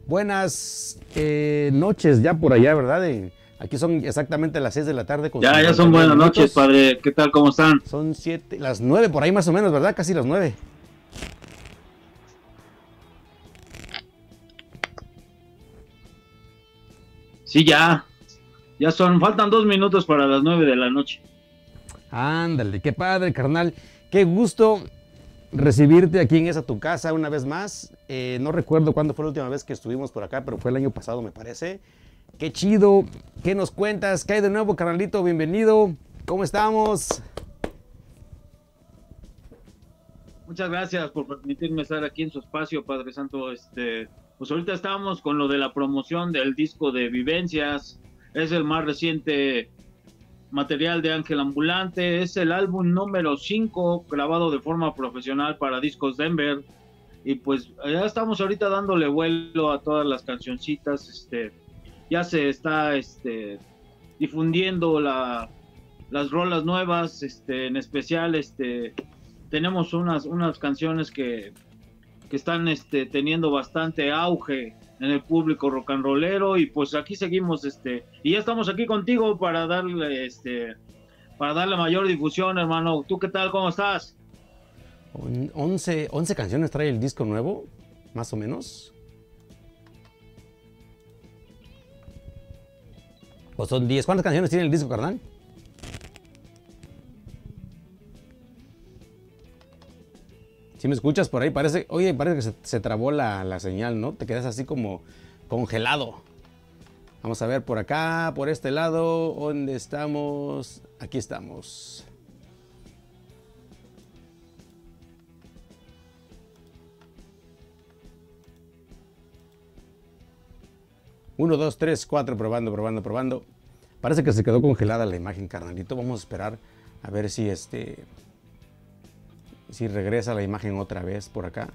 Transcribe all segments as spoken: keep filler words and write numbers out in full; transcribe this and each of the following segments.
Buenas eh, noches ya por allá, ¿verdad? Eh, aquí son exactamente las seis de la tarde. Con ya, ya son buenas minutos. Noches, padre. ¿Qué tal? ¿Cómo están? Son siete, las nueve por ahí más o menos, ¿verdad? Casi las nueve. Sí, ya. Ya son, faltan dos minutos para las nueve de la noche. Ándale, qué padre, carnal. Qué gusto recibirte aquí en esa tu casa una vez más. Eh, no recuerdo cuándo fue la última vez que estuvimos por acá, pero fue el año pasado, me parece. Qué chido. ¿Qué nos cuentas? ¿Qué hay de nuevo, carnalito? Bienvenido. ¿Cómo estamos? Muchas gracias por permitirme estar aquí en su espacio, Padre Santo. Este, pues ahorita estábamos con lo de la promoción del disco de Vivencias. Es el más reciente material de Ángel Ambulante. Es el álbum número cinco, grabado de forma profesional para Discos Denver. Y pues ya estamos ahorita dándole vuelo a todas las cancioncitas. Este, ya se está este, difundiendo la, las rolas nuevas, este, en especial este, tenemos unas, unas canciones que, que están este, teniendo bastante auge en el público rock and rollero, y pues aquí seguimos, este, y ya estamos aquí contigo para darle, este, para darle mayor difusión, hermano. ¿Tú qué tal? ¿Cómo estás? once, once canciones trae el disco nuevo, más o menos. ¿O son diez? ¿Cuántas canciones tiene el disco, carnal? Si me escuchas por ahí, parece, oye, parece que se, se trabó la, la señal, ¿no? Te quedas así como congelado. Vamos a ver por acá, por este lado, ¿dónde estamos? Aquí estamos. Uno, dos, tres, cuatro, probando, probando, probando. Parece que se quedó congelada la imagen, carnalito. Vamos a esperar a ver si este... si regresa la imagen otra vez por acá.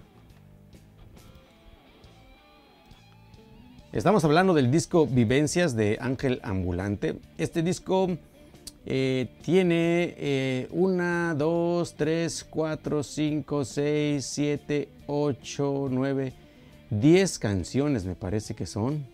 Estamos hablando del disco Vivencias de Ángel Ambulante. Este disco eh, tiene eh, una, dos, tres, cuatro, cinco, seis, siete, ocho, nueve, diez canciones, me parece que son.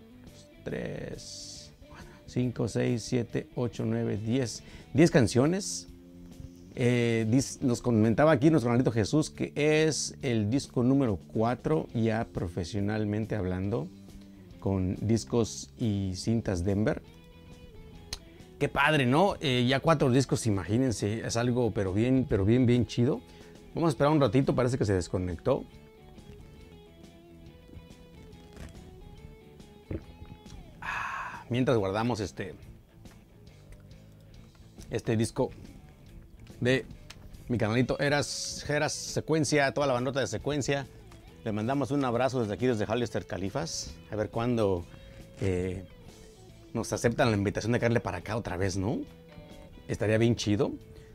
tres, cinco, seis, siete, ocho, nueve, diez. diez canciones. Eh, nos comentaba aquí nuestro hermanito Jesús que es el disco número cuatro, ya profesionalmente hablando, con discos y cintas Denver. Qué padre, ¿no? Eh, ya cuatro discos, imagínense, es algo pero bien, pero bien, bien chido. Vamos a esperar un ratito, parece que se desconectó. Ah, mientras guardamos este, este disco de mi canalito Eras, Geras Secuencia, toda la bandota de Secuencia. Le mandamos un abrazo desde aquí, desde Hollister Califas. A ver cuándo eh, nos aceptan la invitación de caerle para acá otra vez, ¿no? Estaría bien chido.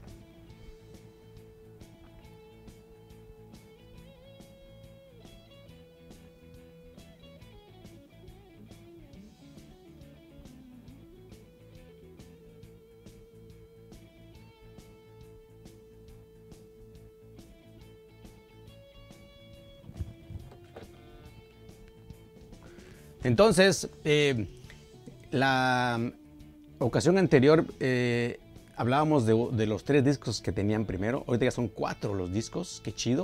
Entonces, eh, la ocasión anterior eh, hablábamos de, de los tres discos que tenían primero. Ahorita ya son cuatro los discos, qué chido.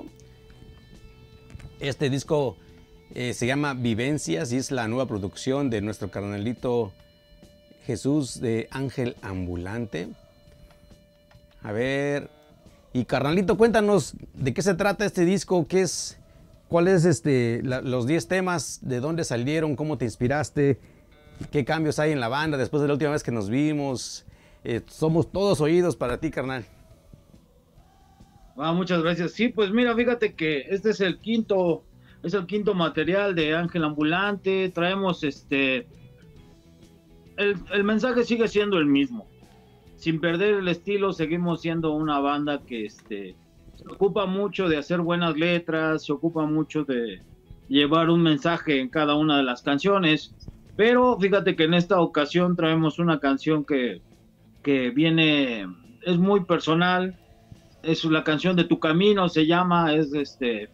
Este disco eh, se llama Vivencias y es la nueva producción de nuestro carnalito Jesús de Ángel Ambulante. A ver, y carnalito, cuéntanos de qué se trata este disco, qué es... ¿Cuáles este, la, los diez temas? ¿De dónde salieron? ¿Cómo te inspiraste? ¿Qué cambios hay en la banda después de la última vez que nos vimos? Eh, somos todos oídos para ti, carnal. Ah, muchas gracias. Sí, pues mira, fíjate que este es el quinto, es el quinto material de Ángel Ambulante. Traemos este, el, el mensaje sigue siendo el mismo. Sin perder el estilo, seguimos siendo una banda que este se ocupa mucho de hacer buenas letras, se ocupa mucho de llevar un mensaje en cada una de las canciones, pero fíjate que en esta ocasión traemos una canción que, que viene, es muy personal, es la canción de Tu Camino, se llama, es este,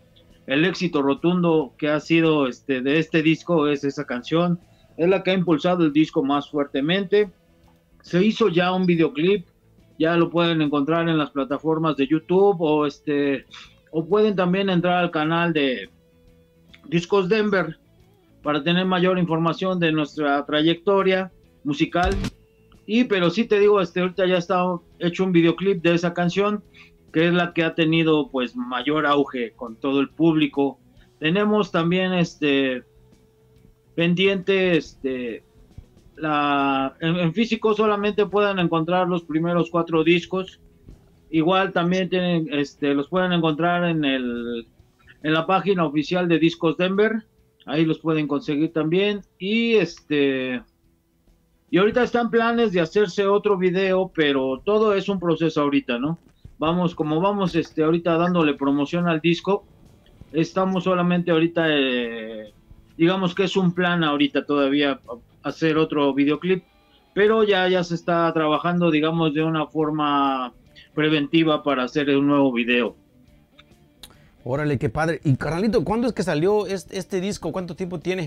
el éxito rotundo que ha sido este, de este disco es esa canción. Es la que ha impulsado el disco más fuertemente. Se hizo ya un videoclip, ya lo pueden encontrar en las plataformas de YouTube o este o pueden también entrar al canal de Discos Denver para tener mayor información de nuestra trayectoria musical. Y pero sí te digo, este ahorita ya está hecho un videoclip de esa canción, que es la que ha tenido pues mayor auge con todo el público. Tenemos también este pendiente este la en, en físico solamente pueden encontrar los primeros cuatro discos. Igual también tienen este los pueden encontrar en el en la página oficial de Discos Denver, ahí los pueden conseguir también. Y este y ahorita están planes de hacerse otro video, pero todo es un proceso ahorita, ¿no? Vamos, como vamos este ahorita dándole promoción al disco, estamos solamente ahorita, eh, digamos que es un plan ahorita todavía hacer otro videoclip, pero ya, ya se está trabajando, digamos, de una forma preventiva para hacer un nuevo video. Órale, qué padre. Y carnalito, ¿cuándo es que salió este, este disco? ¿Cuánto tiempo tiene?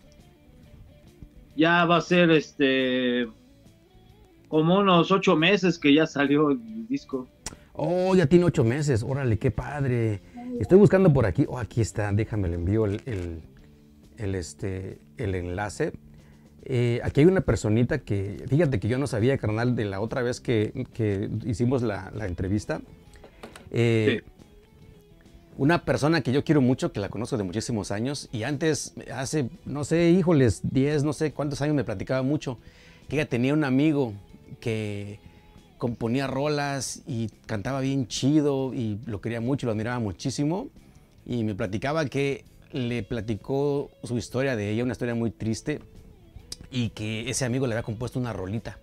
Ya va a ser este como unos ocho meses que ya salió el disco. Oh, ya tiene ocho meses. Órale, qué padre. Estoy buscando por aquí. Oh, aquí está. Déjame, le envío el, el, el, este, el enlace. Eh, aquí hay una personita que, fíjate que yo no sabía, carnal, de la otra vez que, que hicimos la, la entrevista. Eh, sí. Una persona que yo quiero mucho, que la conozco de muchísimos años, y antes, hace, no sé, híjoles, diez, no sé cuántos años me platicaba mucho, que ella tenía un amigo que componía rolas y cantaba bien chido y lo quería mucho, lo admiraba muchísimo, y me platicaba que le platicó su historia de ella, una historia muy triste, y que ese amigo le había compuesto una rolita.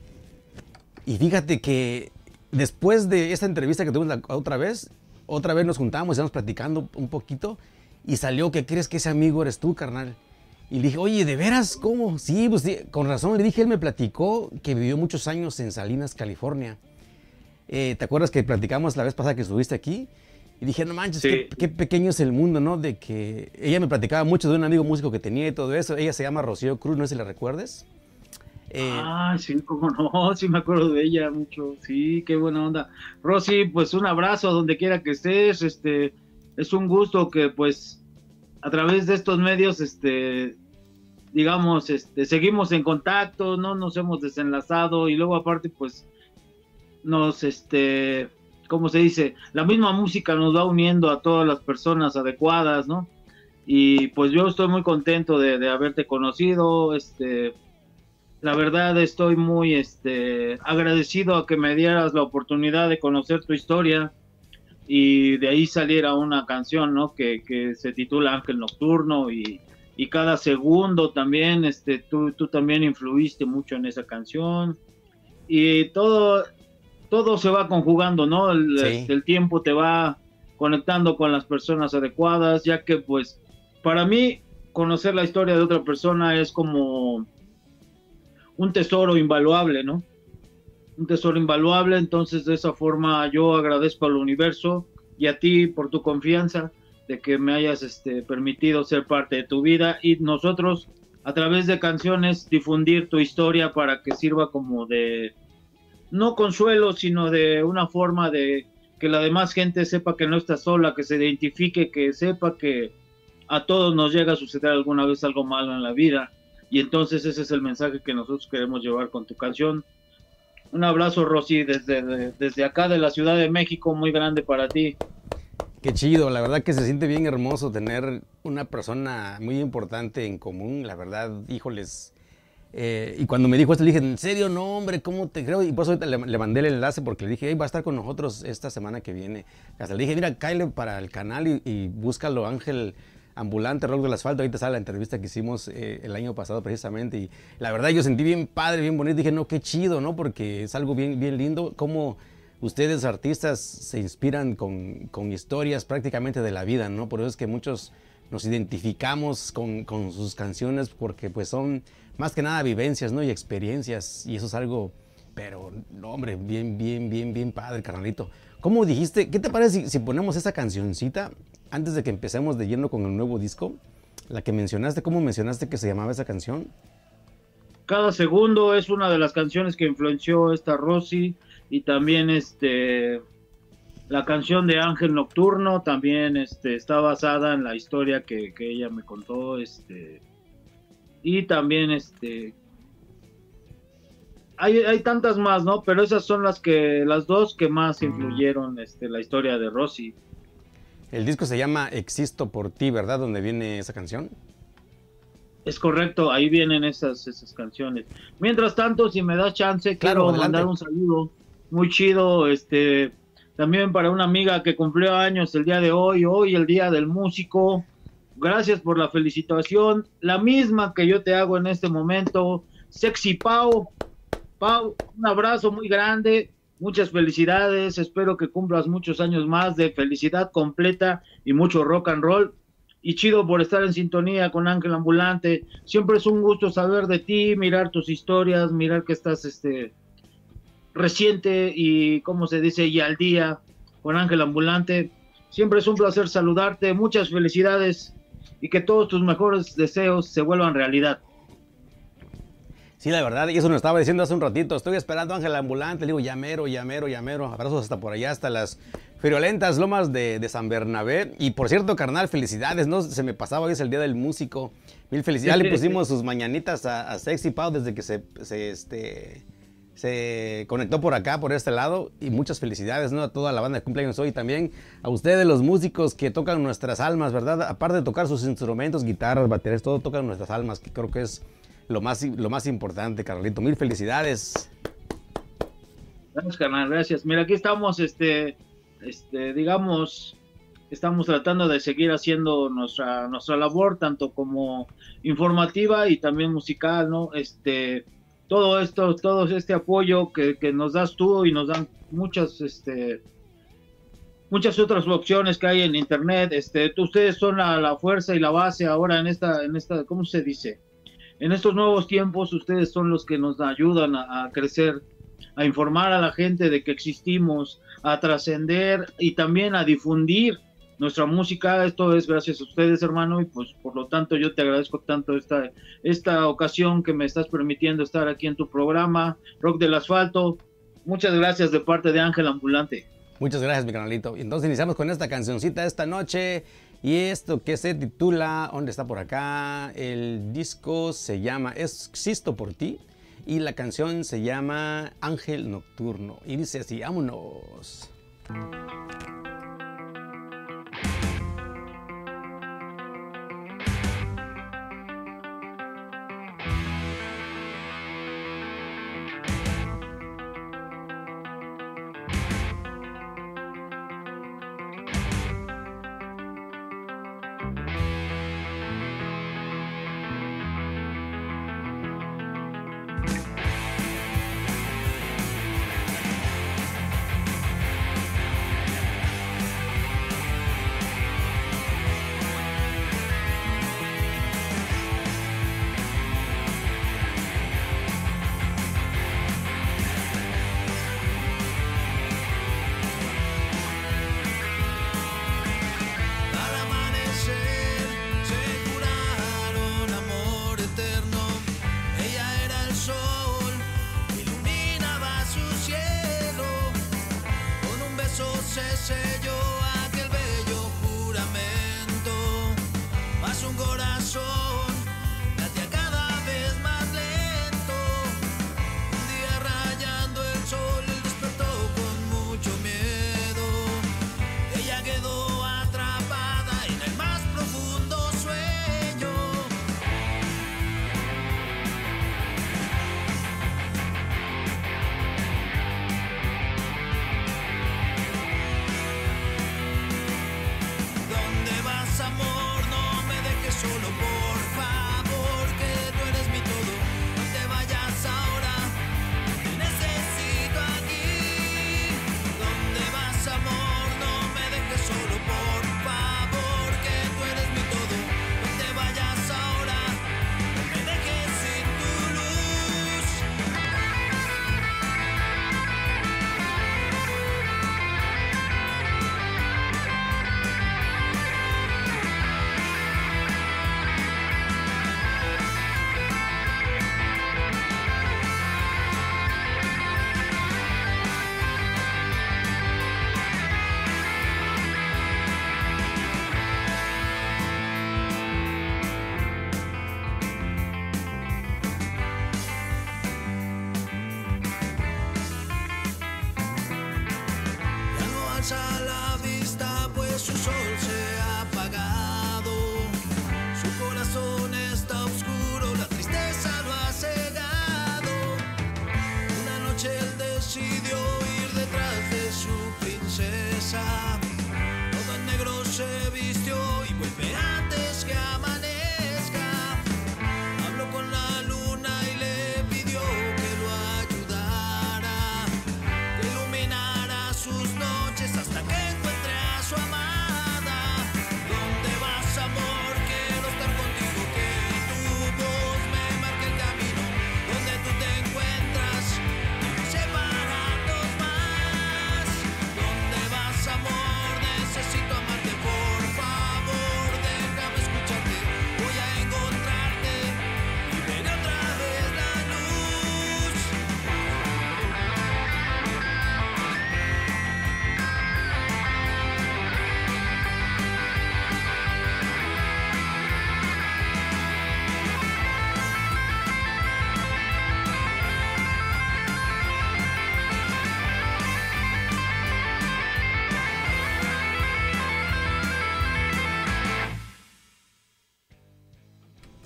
Y fíjate que después de esta entrevista que tuvimos la otra vez, otra vez nos juntamos, íbamos platicando un poquito y salió que crees que ese amigo eres tú, carnal. Y le dije, oye, ¿de veras? ¿Cómo? Sí, pues sí, con razón. Le dije, él me platicó que vivió muchos años en Salinas, California. Eh, ¿Te acuerdas que platicamos la vez pasada que estuviste aquí? Y dije, no manches, sí. qué, qué pequeño es el mundo, ¿no? De que ella me platicaba mucho de un amigo músico que tenía y todo eso. Ella se llama Rocío Cruz, no sé si la recuerdes. Eh, ah, sí, cómo no, sí me acuerdo de ella mucho, sí, qué buena onda. Rosy, pues un abrazo donde quiera que estés, este, es un gusto que pues a través de estos medios, este, digamos, este, seguimos en contacto, no nos hemos desenlazado y luego aparte pues nos, este, ¿cómo se dice? La misma música nos va uniendo a todas las personas adecuadas, ¿no? Y pues yo estoy muy contento de, de haberte conocido, este... La verdad estoy muy este, agradecido a que me dieras la oportunidad de conocer tu historia y de ahí saliera una canción, ¿no? Que, que se titula Ángel Nocturno y, y cada segundo también, este, tú, tú también influiste mucho en esa canción y todo, todo se va conjugando, ¿no? El, sí. este, el tiempo te va conectando con las personas adecuadas, ya que pues para mí conocer la historia de otra persona es como un tesoro invaluable, ¿no? Un tesoro invaluable, entonces de esa forma yo agradezco al universo y a ti por tu confianza de que me hayas este, permitido ser parte de tu vida y nosotros a través de canciones difundir tu historia para que sirva como de, no consuelo, sino de una forma de que la demás gente sepa que no está sola, que se identifique, que sepa que a todos nos llega a suceder alguna vez algo malo en la vida. Y entonces ese es el mensaje que nosotros queremos llevar con tu canción. Un abrazo, Rosy, desde, de, desde acá de la Ciudad de México, muy grande para ti. Qué chido, la verdad que se siente bien hermoso tener una persona muy importante en común, la verdad, híjoles. Eh, y cuando me dijo esto, le dije, ¿en serio? No, hombre, ¿cómo te creo? Y por eso le, le mandé el enlace porque le dije, hey, va a estar con nosotros esta semana que viene. Hasta le dije, mira, cáele para el canal y, y búscalo, Ángel Ambulante, Rock del Asfalto. Ahorita sale la entrevista que hicimos eh, el año pasado precisamente y la verdad yo sentí bien padre, bien bonito. Dije, no, qué chido, ¿no? Porque es algo bien, bien lindo. Cómo ustedes artistas se inspiran con, con historias prácticamente de la vida, ¿no? Por eso es que muchos nos identificamos con, con sus canciones porque pues son más que nada vivencias, ¿no? Y experiencias y eso es algo, pero no, hombre, bien, bien, bien, bien padre, carnalito. ¿Cómo dijiste? ¿Qué te parece si, si ponemos esa cancioncita antes de que empecemos de lleno con el nuevo disco, la que mencionaste, ¿cómo mencionaste que se llamaba esa canción? Cada segundo es una de las canciones que influenció esta Rosy, y también este la canción de Ángel Nocturno también este está basada en la historia que, que ella me contó, este y también este hay, hay tantas más, ¿no? Pero esas son las que las dos que más influyeron este la historia de Rosy. El disco se llama Existo por ti, ¿verdad? Donde viene esa canción. Es correcto, ahí vienen esas, esas canciones. Mientras tanto, si me das chance, claro, quiero adelante. mandar un saludo muy chido, este, también para una amiga que cumplió años el día de hoy, hoy el día del músico. Gracias por la felicitación, la misma que yo te hago en este momento. Sexy Pau, Pau, un abrazo muy grande, muchas felicidades, espero que cumplas muchos años más de felicidad completa y mucho rock and roll. Y chido por estar en sintonía con Ángel Ambulante. Siempre es un gusto saber de ti, mirar tus historias, mirar que estás este reciente y, como se dice, y al día con Ángel Ambulante. Siempre es un placer saludarte, muchas felicidades y que todos tus mejores deseos se vuelvan realidad. Sí, la verdad, y eso nos estaba diciendo hace un ratito. Estoy esperando a Ángel Ambulante. Le digo, llamero, llamero, llamero. Abrazos hasta por allá, hasta las friolentas lomas de, de San Bernabé. Y por cierto, carnal, felicidades. No se me pasaba, hoy es el día del músico. Mil felicidades. Le pusimos sus mañanitas a, a Sexy Pau desde que se, se, este, se conectó por acá, por este lado. Y muchas felicidades, ¿no? A toda la banda de cumpleaños hoy. También a ustedes, los músicos que tocan nuestras almas, ¿verdad? Aparte de tocar sus instrumentos, guitarras, baterías, todo tocan nuestras almas, que creo que es Lo más, lo más importante, Carlito. Mil felicidades. Gracias, carnal, gracias. Mira, aquí estamos, este, este, digamos, estamos tratando de seguir haciendo nuestra, nuestra labor, tanto como informativa y también musical, ¿no? Este, todo esto, todo este apoyo que, que nos das tú y nos dan muchas, este, muchas otras opciones que hay en internet. Este, ustedes son la, la fuerza y la base ahora en esta, en esta, ¿cómo se dice? En estos nuevos tiempos, ustedes son los que nos ayudan a, a crecer, a informar a la gente de que existimos, a trascender y también a difundir nuestra música. Esto es gracias a ustedes, hermano, y pues por lo tanto yo te agradezco tanto esta, esta ocasión que me estás permitiendo estar aquí en tu programa, Rock del Asfalto. Muchas gracias de parte de Ángel Ambulante. Muchas gracias, mi canalito. Entonces iniciamos con esta cancioncita esta noche. Y esto que se titula, ¿dónde está por acá? El disco se llama Existo por ti y la canción se llama Ángel Nocturno. Y dice así, vámonos.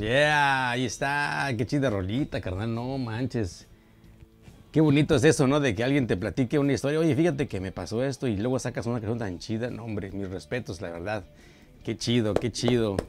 Yeah, ahí está. Qué chida rolita, carnal. No manches. Qué bonito es eso, ¿no? De que alguien te platique una historia. Oye, fíjate que me pasó esto y luego sacas una canción tan chida. No, hombre, mis respetos, la verdad. Qué chido, qué chido.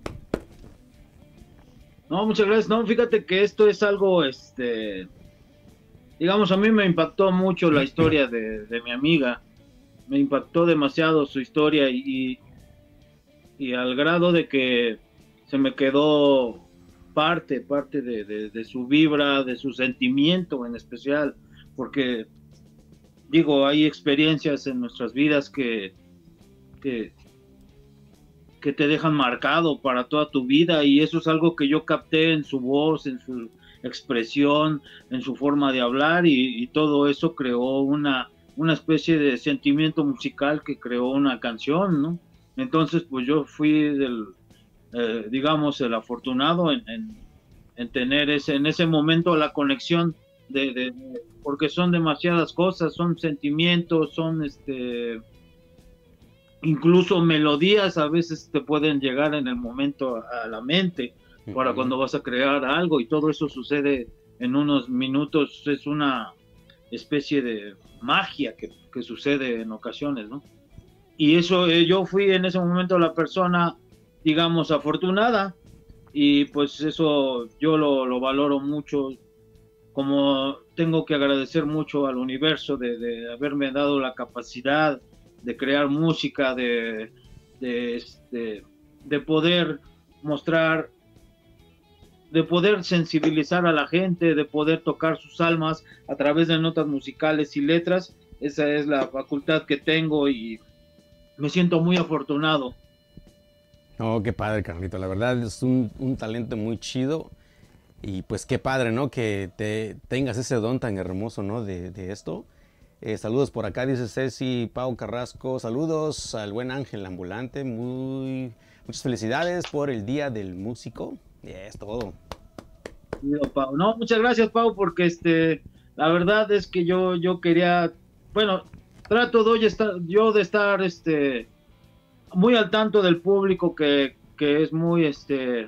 No, muchas gracias. No, fíjate que esto es algo, este, digamos, a mí me impactó mucho la historia de, de mi amiga. Me impactó demasiado su historia y, y al grado de que se me quedó parte, parte de, de, de su vibra, de su sentimiento en especial, porque, digo, hay experiencias en nuestras vidas que, que, que te dejan marcado para toda tu vida, y eso es algo que yo capté en su voz, en su expresión, en su forma de hablar, y, y todo eso creó una, una especie de sentimiento musical que creó una canción, ¿no? Entonces, pues yo fui del, eh, digamos, el afortunado en, en, en tener ese, en ese momento la conexión de, de, porque son demasiadas cosas, son sentimientos, son este, incluso melodías a veces te pueden llegar en el momento a, a la mente para uh-huh. cuando vas a crear algo, y todo eso sucede en unos minutos. Es una especie de magia que, que sucede en ocasiones, ¿no? Y eso, eh, yo fui en ese momento la persona, digamos, afortunada, y pues eso yo lo, lo valoro mucho, como tengo que agradecer mucho al universo de, de haberme dado la capacidad de crear música, de, de, este, de poder mostrar, de poder sensibilizar a la gente, de poder tocar sus almas a través de notas musicales y letras. Esa es la facultad que tengo y me siento muy afortunado. Oh, qué padre, Carlito. La verdad es un, un talento muy chido. Y pues qué padre, ¿no? Que te tengas ese don tan hermoso, ¿no? De, de esto. Eh, saludos por acá, dice Ceci Pau Carrasco. Saludos al buen Ángel Ambulante. Muy, muchas felicidades por el Día del Músico. Y es todo. Pau. No, muchas gracias, Pau, porque este, la verdad es que yo, yo quería, bueno, trato de hoy estar, yo de estar este, muy al tanto del público que, que es muy, este,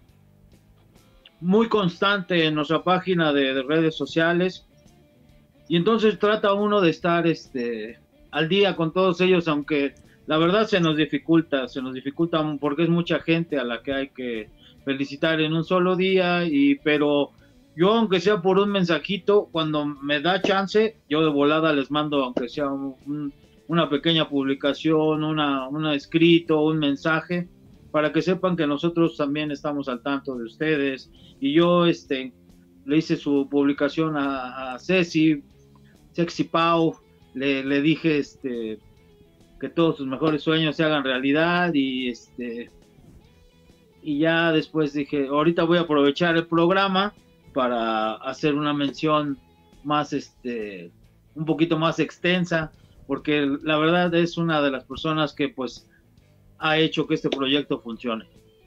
muy constante en nuestra página de, de redes sociales, y entonces trata uno de estar este, al día con todos ellos, aunque la verdad se nos dificulta, se nos dificulta porque es mucha gente a la que hay que felicitar en un solo día, y pero yo, aunque sea por un mensajito, cuando me da chance, yo de volada les mando, aunque sea un, un, una pequeña publicación, una, una escrito, un mensaje, para que sepan que nosotros también estamos al tanto de ustedes. Y yo este, le hice su publicación a, a Ceci, Sexy Pau, le, le dije este, que todos sus mejores sueños se hagan realidad, y este y ya después dije, ahorita voy a aprovechar el programa para hacer una mención más, este, un poquito más extensa, porque la verdad es una de las personas que pues ha hecho que este proyecto funcione.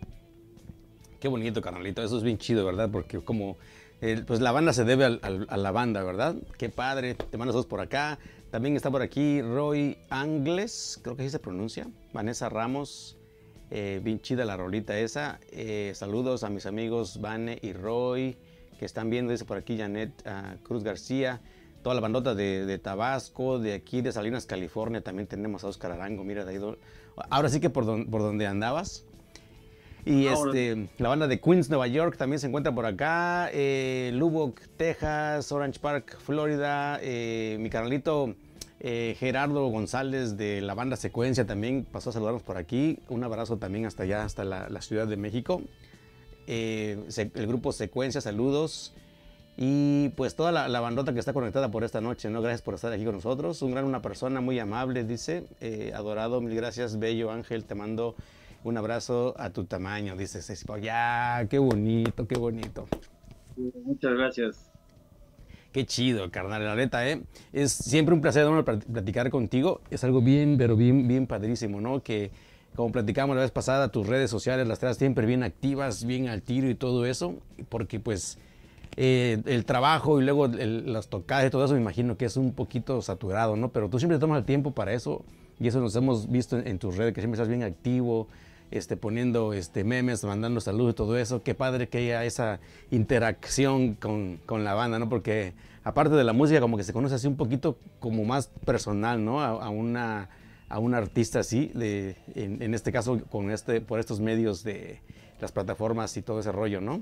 Qué bonito, carnalito, eso es bien chido, ¿verdad? Porque como, eh, pues la banda se debe al, al, a la banda, ¿verdad? Qué padre, te mando saludos por acá. También está por aquí Roy Angles, creo que así se pronuncia, Vanessa Ramos. Eh, bien chida la rolita esa. Eh, saludos a mis amigos Vane y Roy que están viendo, dice por aquí Janet uh, Cruz García, toda la bandota de, de Tabasco, de aquí de Salinas, California. También tenemos a Oscar Arango, mira, de ahí do... ahora sí que por, don, por donde andabas. Y ahora, este, la banda de Queens, Nueva York también se encuentra por acá. eh, Lubbock, Texas, Orange Park, Florida. eh, mi carnalito Eh, Gerardo González de la banda Secuencia también pasó a saludarnos por aquí. Un abrazo también hasta allá, hasta la, la Ciudad de México. Eh, se, el grupo Secuencia, saludos. Y pues toda la, la bandota que está conectada por esta noche, ¿no? Gracias por estar aquí con nosotros. Un gran, una persona muy amable, dice. Eh, adorado, mil gracias, bello Ángel. Te mando un abrazo a tu tamaño, dice Ceci. Ya, qué bonito, qué bonito. Muchas gracias. Qué chido, carnal, la neta, ¿eh? Es siempre un placer, ¿no?, platicar contigo. Es algo bien, pero bien, bien padrísimo, ¿no? Que, como platicamos la vez pasada, tus redes sociales las traes siempre bien activas, bien al tiro y todo eso. Porque, pues, eh, el trabajo y luego el, las tocadas y todo eso, me imagino que es un poquito saturado, ¿no? Pero tú siempre tomas el tiempo para eso, y eso nos hemos visto en, en tus redes, que siempre estás bien activo. este, poniendo este, memes, mandando saludos y todo eso. Qué padre que haya esa interacción con, con la banda, ¿no? Porque aparte de la música, como que se conoce así un poquito como más personal, ¿no? A, a una, a un artista así, de, en, en este caso con este, por estos medios de las plataformas y todo ese rollo, ¿no?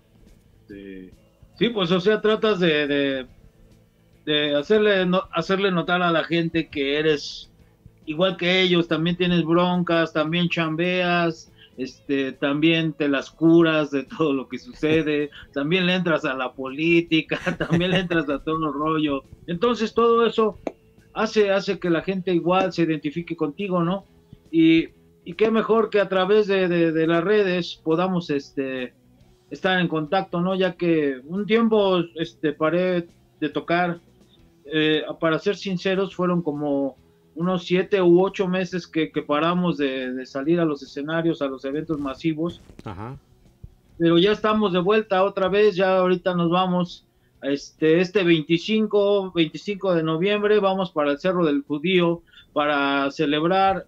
Sí, sí, pues o sea, tratas de, de, de hacerle, no, hacerle notar a la gente que eres igual que ellos, también tienes broncas, también chambeas, este, también te las curas de todo lo que sucede, también le entras a la política, también le entras a todo el rollo. Entonces todo eso hace, hace que la gente igual se identifique contigo, ¿no? Y, y qué mejor que a través de, de, de las redes podamos este, estar en contacto, ¿no? Ya que un tiempo este, paré de tocar, eh, para ser sinceros, fueron como unos siete u ocho meses que, que paramos de, de salir a los escenarios, a los eventos masivos. Ajá. Pero ya estamos de vuelta otra vez, ya ahorita nos vamos, este, este veinticinco de noviembre, vamos para el Cerro del Judío, para celebrar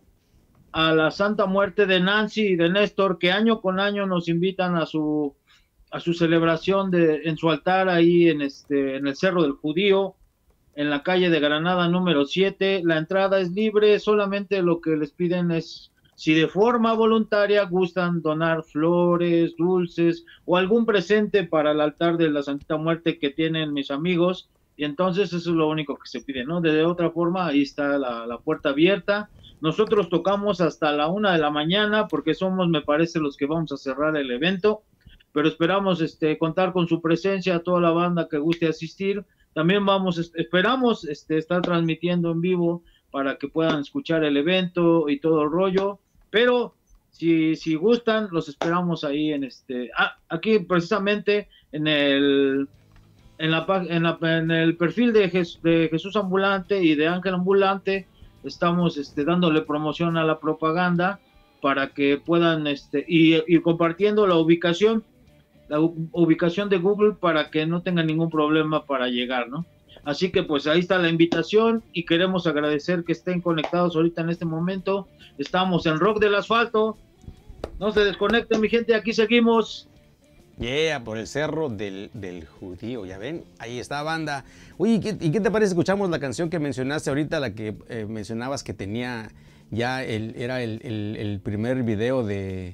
a la Santa Muerte de Nancy y de Néstor, que año con año nos invitan a su, a su celebración de, en su altar ahí en, este, en el Cerro del Judío, en la calle de Granada número siete. La entrada es libre, solamente lo que les piden es, si de forma voluntaria gustan donar flores, dulces o algún presente para el altar de la Santa Muerte que tienen mis amigos, y entonces eso es lo único que se pide, ¿no? De otra forma, ahí está la, la puerta abierta. Nosotros tocamos hasta la una de la mañana porque somos, me parece, los que vamos a cerrar el evento, pero esperamos este, contar con su presencia, toda la banda que guste asistir. También vamos, esperamos este, estar transmitiendo en vivo para que puedan escuchar el evento y todo el rollo, pero si, si gustan, los esperamos ahí en este, ah, aquí precisamente en el, en la, en la, en el perfil de, Jes, de Jesús Ambulante y de Ángel Ambulante, estamos este, dándole promoción a la propaganda para que puedan, este, y, y compartiendo la ubicación, la ubicación de Google para que no tengan ningún problema para llegar, ¿no? Así que pues ahí está la invitación y queremos agradecer que estén conectados ahorita en este momento. Estamos en Rock del Asfalto. No se desconecten, mi gente, aquí seguimos. Yeah, por el Cerro del, del Judío, ya ven, ahí está, banda. Oye, ¿y qué, ¿y qué te parece? Escuchamos la canción que mencionaste ahorita, la que eh, mencionabas que tenía ya, el, era el, el, el primer video de...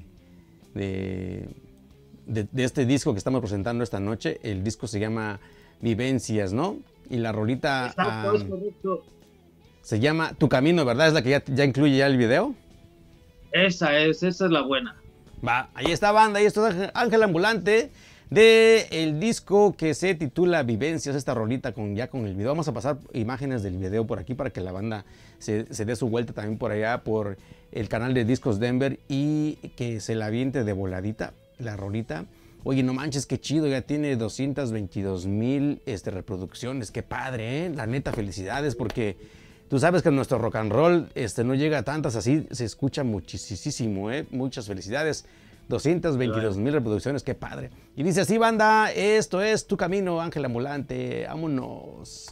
de De, de este disco que estamos presentando esta noche. El disco se llama Vivencias, ¿no? Y la rolita Exacto, um, es correcto. Se llama Tu Camino, ¿verdad? ¿Es la que ya, ya incluye ya el video? Esa es, esa es la buena. Va, ahí está, banda, ahí está Ángel Ambulante de el disco que se titula Vivencias, esta rolita con, ya con el video. Vamos a pasar imágenes del video por aquí para que la banda se, se dé su vuelta también por allá, por el canal de Discos Denver, y que se la aviente de voladita la rolita. Oye, no manches, qué chido, ya tiene doscientas veintidós mil este, reproducciones, qué padre, ¿eh? La neta, felicidades, porque tú sabes que nuestro rock and roll este, no llega a tantas así, se escucha muchísimo, ¿eh? Muchas felicidades, doscientas veintidós mil reproducciones, qué padre. Y dice así, banda, esto es Tu Camino, Ángel Ambulante, vámonos.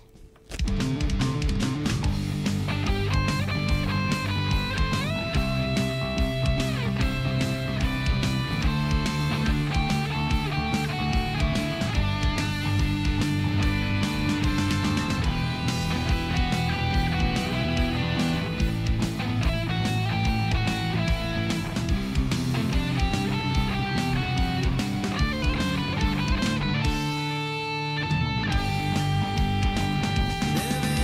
Debe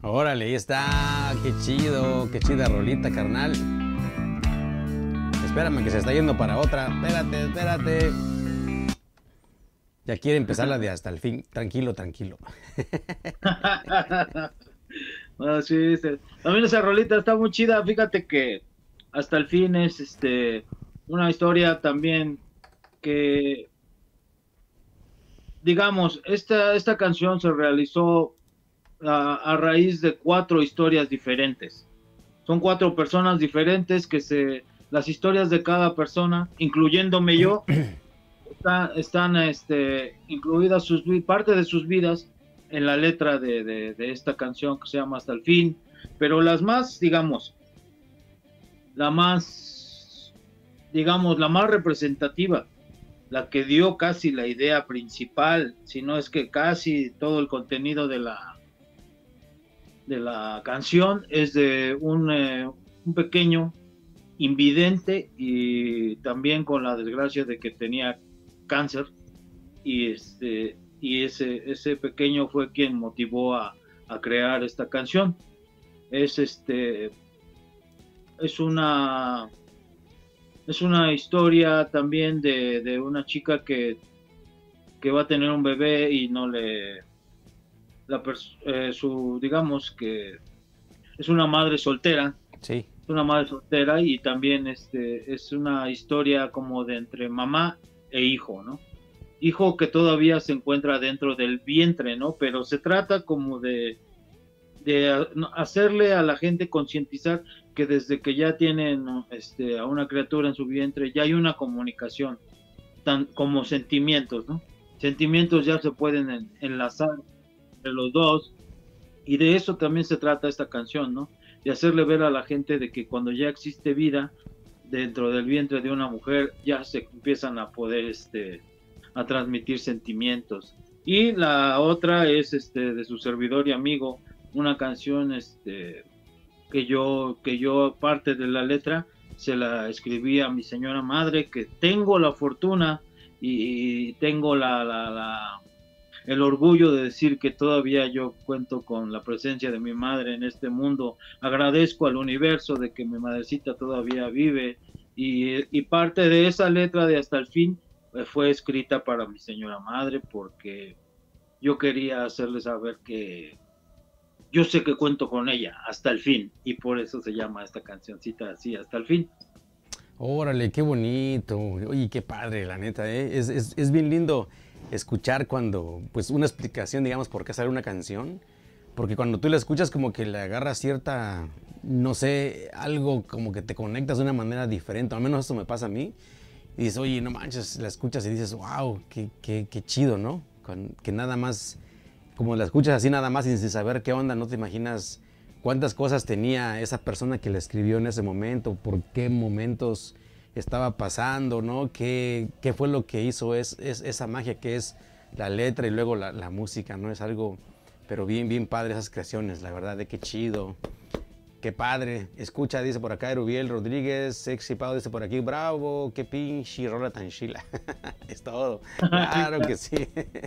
Órale, ahí está. Qué chido, qué chida rolita, carnal. Espérame que se está yendo para otra. Espérate, espérate. Ya quiere empezar la de hasta el fin. Tranquilo, tranquilo. Ah, sí, sí. También esa rolita está muy chida. Fíjate que hasta el fin es este una historia también que, digamos, esta, esta canción se realizó a, a raíz de cuatro historias diferentes. Son cuatro personas diferentes que se, las historias de cada persona, incluyéndome yo, está, están este, incluidas sus, parte de sus vidas en la letra de, de, de esta canción que se llama Hasta el Fin, pero las más, digamos, la más, digamos, la más representativa, la que dio casi la idea principal, si no es que casi todo el contenido de la de la canción, es de un, eh, un pequeño invidente y también con la desgracia de que tenía cáncer, y este y ese ese pequeño fue quien motivó a, a crear esta canción. Es este es una es una historia también de, de una chica que que va a tener un bebé y no le la eh, su digamos que es una madre soltera. Sí. Es una madre soltera y también este es una historia como de entre mamá e hijo, ¿no? Hijo que todavía se encuentra dentro del vientre, ¿no? Pero se trata como de, de hacerle a la gente concientizar que desde que ya tienen este, a una criatura en su vientre, ya hay una comunicación, tan como sentimientos, ¿no? Sentimientos ya se pueden en, enlazar entre los dos, y de eso también se trata esta canción, ¿no? De hacerle ver a la gente de que cuando ya existe vida dentro del vientre de una mujer, ya se empiezan a poder este a transmitir sentimientos. Y la otra es este de su servidor y amigo, una canción este que yo que yo parte de la letra se la escribí a mi señora madre, que tengo la fortuna y, y tengo la, la, la el orgullo de decir que todavía yo cuento con la presencia de mi madre en este mundo. Agradezco al universo de que mi madrecita todavía vive, y, y parte de esa letra de Hasta el Fin fue escrita para mi señora madre, porque yo quería hacerle saber que yo sé que cuento con ella hasta el fin, y por eso se llama esta cancioncita así, Hasta el Fin. Órale, qué bonito. Oye, qué padre, la neta, ¿eh? Es, es, es bien lindo escuchar cuando, pues, una explicación, digamos, por qué sale una canción. Porque cuando tú la escuchas como que le agarras cierta, no sé, algo como que te conectas de una manera diferente. Al menos eso me pasa a mí. Y dices, oye, no manches, la escuchas y dices, wow, qué, qué, qué chido, ¿no? Con, que nada más, como la escuchas así nada más sin saber qué onda, no te imaginas cuántas cosas tenía esa persona que la escribió en ese momento, por qué momentos estaba pasando, ¿no? ¿Qué, qué fue lo que hizo es, es, esa magia que es la letra y luego la, la música, ¿no? Es algo, pero bien, bien padre esas creaciones, la verdad, de qué chido. Qué padre. Escucha, dice por acá Erubiel Rodríguez. Sexy Pau dice por aquí. Bravo, qué pinche rola tan chila. Es todo. Claro que sí.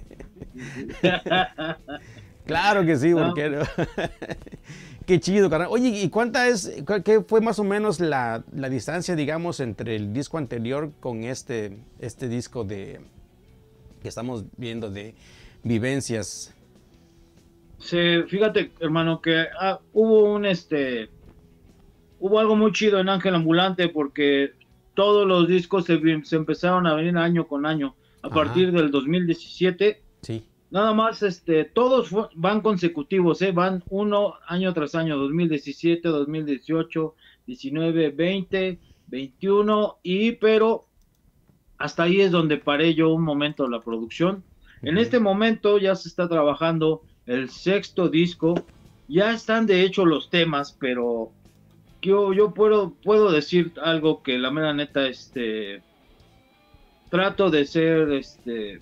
Claro que sí, porque no. Qué chido, carnal. Oye, ¿y cuánta es, qué fue más o menos la, la distancia, digamos, entre el disco anterior con este, este disco de que estamos viendo de Vivencias? Sí, fíjate, hermano, que ah, hubo un este hubo algo muy chido en Ángel Ambulante, porque todos los discos se, se empezaron a venir año con año a Ajá. partir del dos mil diecisiete. Sí. Nada más, este, todos van consecutivos, ¿eh? Van uno año tras año, dos mil diecisiete, dos mil dieciocho, diecinueve, veinte, veintiuno, y pero hasta ahí es donde paré yo un momento la producción. Uh-huh. En este momento ya se está trabajando el sexto disco, ya están de hecho los temas, pero yo, yo puedo, puedo decir algo que la mera neta, este, trato de ser, este,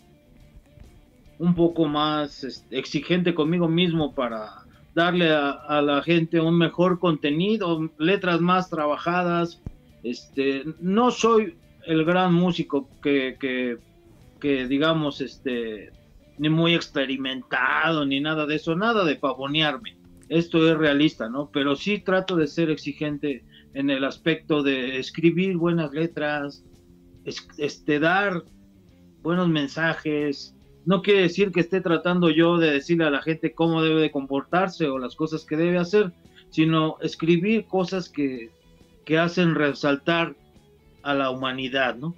un poco más este, exigente conmigo mismo para darle a, a la gente un mejor contenido, letras más trabajadas. Este, no soy el gran músico que, que, que digamos, este, ni muy experimentado, ni nada de eso, nada de pavonearme. esto es realista, ¿no? Pero sí trato de ser exigente en el aspecto de escribir buenas letras, es, este, dar buenos mensajes. No quiere decir que esté tratando yo de decirle a la gente cómo debe de comportarse o las cosas que debe hacer, sino escribir cosas que, que hacen resaltar a la humanidad, ¿no?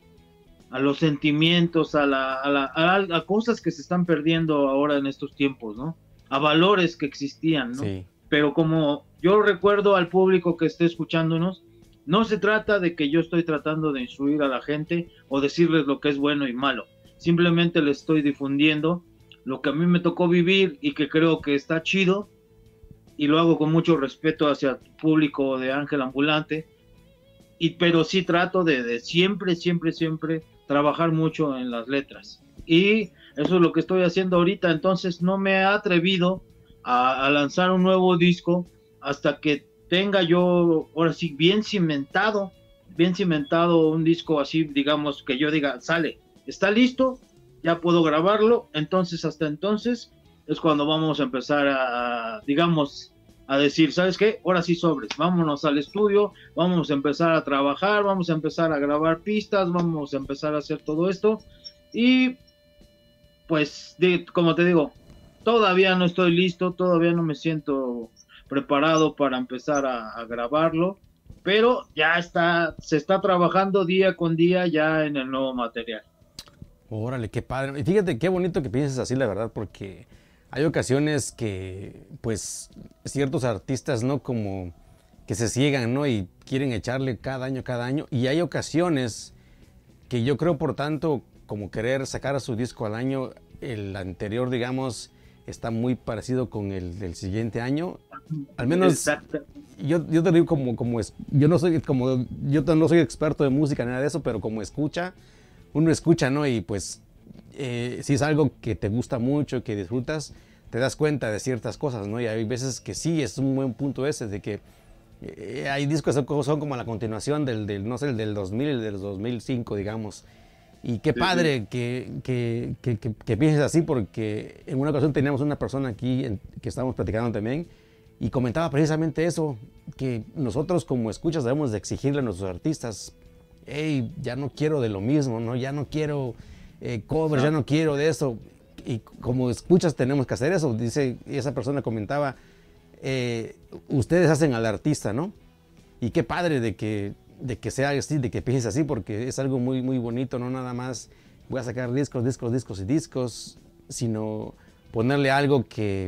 A los sentimientos, a, la, a, la, a, a cosas que se están perdiendo ahora en estos tiempos, ¿no? A valores que existían, ¿no? Sí. Pero como yo recuerdo al público que esté escuchándonos, no se trata de que yo estoy tratando de instruir a la gente o decirles lo que es bueno y malo. Simplemente les estoy difundiendo lo que a mí me tocó vivir y que creo que está chido, y lo hago con mucho respeto hacia el público de Ángel Ambulante, y, pero sí trato de, de siempre, siempre, siempre trabajar mucho en las letras. Y eso es lo que estoy haciendo ahorita. Entonces no me he atrevido a, a lanzar un nuevo disco hasta que tenga yo, ahora sí, bien cimentado, bien cimentado un disco así, digamos, que yo diga, sale, está listo, ya puedo grabarlo. Entonces hasta entonces es cuando vamos a empezar a, digamos, a decir, ¿sabes qué? Ahora sí, sobres, vámonos al estudio, vamos a empezar a trabajar, vamos a empezar a grabar pistas, vamos a empezar a hacer todo esto. Y pues, de, como te digo, todavía no estoy listo, todavía no me siento preparado para empezar a, a grabarlo, pero ya está, se está trabajando día con día ya en el nuevo material. Órale, qué padre. Y fíjate qué bonito que pienses así, la verdad, porque hay ocasiones que, pues, ciertos artistas, ¿no? Como que se ciegan, ¿no? Y quieren echarle cada año, cada año. Y hay ocasiones que yo creo, por tanto, como querer sacar a su disco al año, el anterior, digamos, está muy parecido con el del siguiente año. Al menos, yo, yo te digo como, como es, yo no soy como, yo no soy experto de música, nada de eso, pero como escucha, uno escucha, ¿no? Y pues, eh, si es algo que te gusta mucho, que disfrutas, te das cuenta de ciertas cosas, ¿no? Y hay veces que sí, es un buen punto ese, de que eh, hay discos que son como la continuación del, del no sé, del dos mil, del dos mil cinco, digamos. Y qué padre sí, que, que, que, que, que pienses así, porque en una ocasión teníamos una persona aquí en, que estábamos platicando también, y comentaba precisamente eso, que nosotros como escuchas debemos de exigirle a nuestros artistas, hey, ya no quiero de lo mismo, ¿no? Ya no quiero eh, covers, ya no quiero de eso. Y como escuchas tenemos que hacer eso. Dice, esa persona comentaba, eh, ustedes hacen al artista, ¿no? Y qué padre de que, de que sea así, de que pienses así, porque es algo muy, muy bonito, no nada más voy a sacar discos, discos, discos y discos, sino ponerle algo que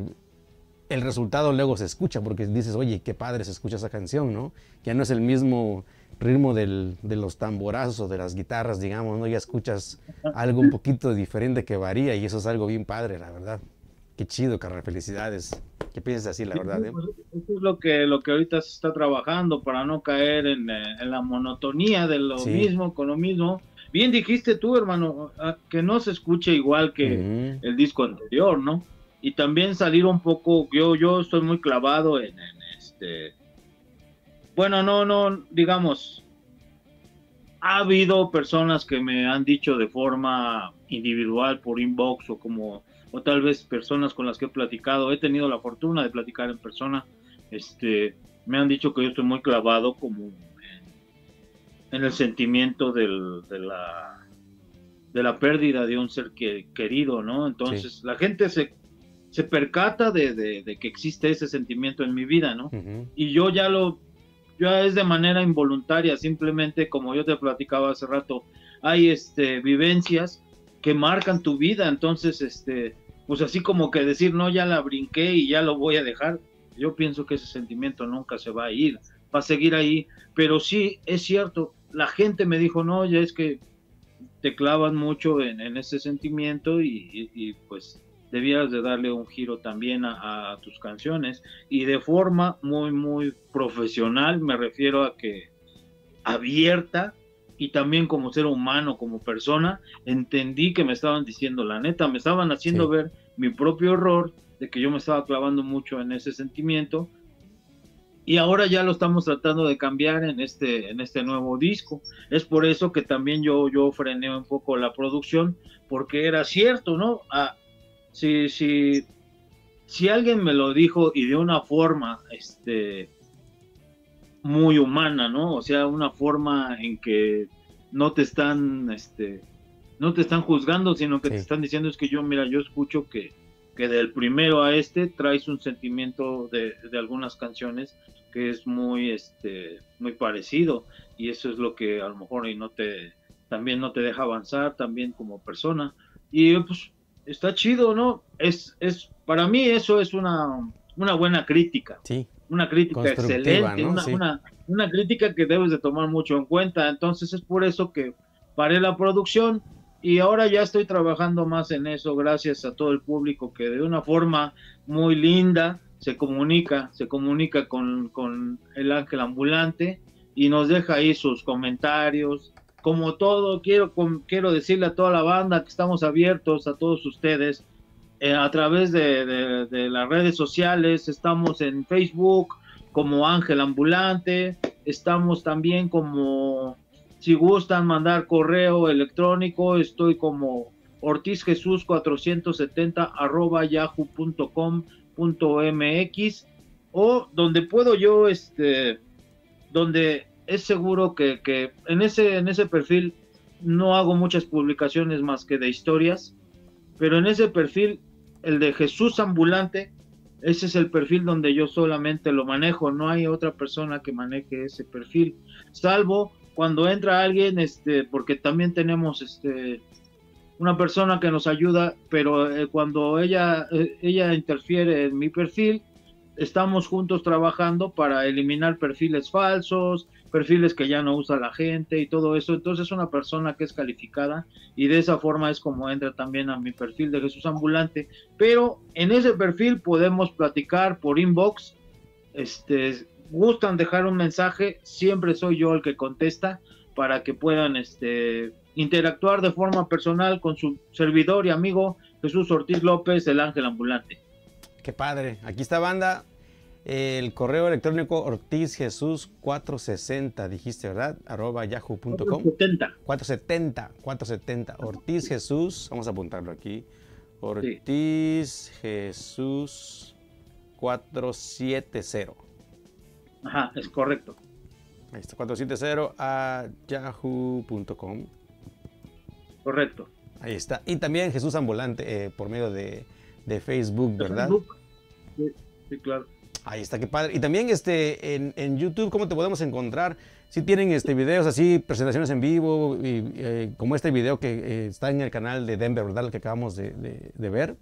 el resultado luego se escucha, porque dices, oye, qué padre se escucha esa canción, ¿no? Ya no es el mismo ritmo del, de los tamborazos o de las guitarras, digamos, ¿no? Ya escuchas algo un poquito diferente que varía, y eso es algo bien padre, la verdad. Qué chido, carnal, felicidades. ¿Qué piensas así, la verdad? ¿Eh? Eso es lo que, lo que ahorita se está trabajando para no caer en, en la monotonía de lo sí. mismo con lo mismo. Bien dijiste tú, hermano, que no se escuche igual que uh-huh. el disco anterior, ¿no? Y también salir un poco, yo, yo estoy muy clavado en, en este... Bueno, no, no, digamos, ha habido personas que me han dicho de forma individual por inbox o como, o tal vez personas con las que he platicado, he tenido la fortuna de platicar en persona, este, me han dicho que yo estoy muy clavado como en, en el sentimiento del, de la de la pérdida de un ser que, querido, ¿no? Entonces sí. la gente se, se percata de, de, de que existe ese sentimiento en mi vida, ¿no? Uh-huh. Y yo ya lo ya es de manera involuntaria, simplemente como yo te platicaba hace rato, hay este vivencias que marcan tu vida, entonces este, pues así como que decir, no, ya la brinqué y ya lo voy a dejar, yo pienso que ese sentimiento nunca se va a ir, va a seguir ahí, pero sí, es cierto, la gente me dijo, no, ya es que te clavas mucho en, en ese sentimiento y, y, y pues debías de darle un giro también a, a tus canciones, y de forma muy muy profesional, me refiero a que abierta, y también como ser humano, como persona, entendí que me estaban diciendo la neta, me estaban haciendo sí. ver mi propio error, de que yo me estaba clavando mucho en ese sentimiento, y ahora ya lo estamos tratando de cambiar en este, en este nuevo disco. Es por eso que también yo, yo frené un poco la producción, porque era cierto, ¿no? A, Si, si, si alguien me lo dijo y de una forma, este, muy humana, ¿no? O sea, una forma en que no te están, este, no te están juzgando, sino que sí. te están diciendo es que yo, mira, yo escucho que, que del primero a este traes un sentimiento de, de algunas canciones que es muy, este, muy parecido, y eso es lo que a lo mejor y no te, también no te deja avanzar también como persona, y pues está chido, ¿no? Es, es, para mí eso es una, una buena crítica. Sí. Una crítica excelente, ¿no? una, sí. una, una crítica que debes de tomar mucho en cuenta. Entonces es por eso que paré la producción y ahora ya estoy trabajando más en eso, gracias a todo el público que de una forma muy linda se comunica, se comunica con, con el Ángel Ambulante y nos deja ahí sus comentarios. Como todo, quiero, con, quiero decirle a toda la banda que estamos abiertos a todos ustedes. Eh, a través de, de, de las redes sociales, estamos en Facebook como Ángel Ambulante, estamos también como, si gustan mandar correo electrónico, estoy como Ortiz Jesús cuatrocientos setenta arroba yahoo punto com punto mx, o donde puedo yo, este, donde es seguro que, que en ese, en ese perfil no hago muchas publicaciones más que de historias, pero en ese perfil, el de Jesús Ambulante, ese es el perfil donde yo solamente lo manejo, no hay otra persona que maneje ese perfil, salvo cuando entra alguien, este, porque también tenemos este, una persona que nos ayuda, pero eh, cuando ella, eh, ella interfiere en mi perfil, estamos juntos trabajando para eliminar perfiles falsos, perfiles que ya no usa la gente y todo eso. Entonces es una persona que es calificada y de esa forma es como entra también a mi perfil de Jesús Ambulante. Pero en ese perfil podemos platicar por inbox, este, gustan dejar un mensaje, siempre soy yo el que contesta para que puedan este, interactuar de forma personal con su servidor y amigo Jesús Ortiz López, el Ángel Ambulante. Qué padre. Aquí está, banda. El correo electrónico Ortiz Jesús cuatrocientos sesenta, dijiste, ¿verdad? Arroba yahoo punto com. cuatrocientos setenta. cuatrocientos setenta. Ortiz Jesús, vamos a apuntarlo aquí. Ortiz sí. Jesús cuatrocientos setenta. Ajá, es correcto. Ahí está, cuatrocientos setenta a yahoo punto com. Correcto. Ahí está. Y también Jesús Ambulante eh, por medio de, de Facebook, ¿verdad? Facebook. Sí, sí, claro. Ahí está, qué padre. Y también este, en, en YouTube, ¿cómo te podemos encontrar? Si tienen este, videos así, presentaciones en vivo, y, eh, como este video que eh, está en el canal de Denver, ¿verdad? El que acabamos de, de, de ver.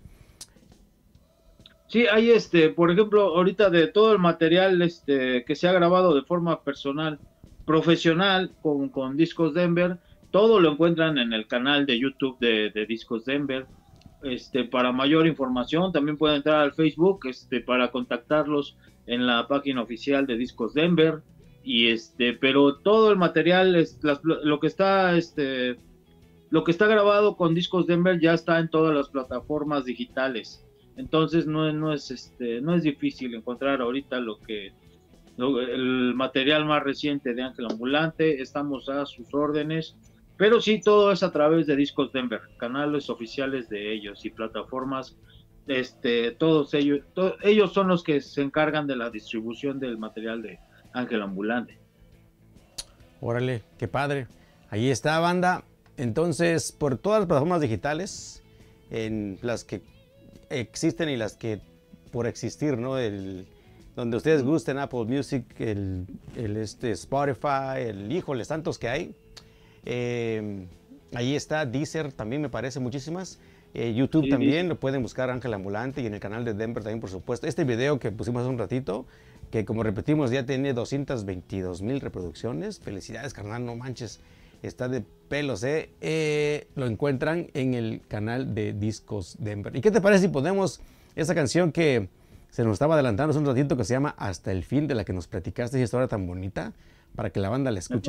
Sí, hay este, por ejemplo, ahorita de todo el material este, que se ha grabado de forma personal, profesional, con, con Discos Denver, todo lo encuentran en el canal de YouTube de, de Discos Denver. Este, para mayor información también pueden entrar al Facebook este, para contactarlos en la página oficial de Discos Denver, y este, pero todo el material es, las, lo que está este, lo que está grabado con Discos Denver ya está en todas las plataformas digitales, entonces no, no es este, no es difícil encontrar ahorita lo que lo, el material más reciente de Ángel Ambulante. Estamos a sus órdenes. Pero sí, todo es a través de Discos Denver, canales oficiales de ellos y plataformas, este, todos ellos, to, ellos son los que se encargan de la distribución del material de Ángel Ambulante. Órale, qué padre. Ahí está, banda. Entonces, por todas las plataformas digitales, en las que existen y las que por existir, ¿no? El, donde ustedes gusten, Apple Music, el, el este, Spotify, el híjoles, tantos que hay. Eh, ahí está Deezer, también me parece muchísimas. Eh, YouTube sí, también, sí. Lo pueden buscar Ángel Ambulante, y en el canal de Denver también, por supuesto. Este video que pusimos hace un ratito, que como repetimos ya tiene doscientas veintidós mil reproducciones. Felicidades, carnal, no manches, está de pelos, ¿eh? Eh, lo encuentran en el canal de Discos Denver. ¿Y qué te parece si ponemos esa canción que se nos estaba adelantando hace un ratito, que se llama Hasta el Fin, de la que nos platicaste, esa historia tan bonita, para que la banda la escuche?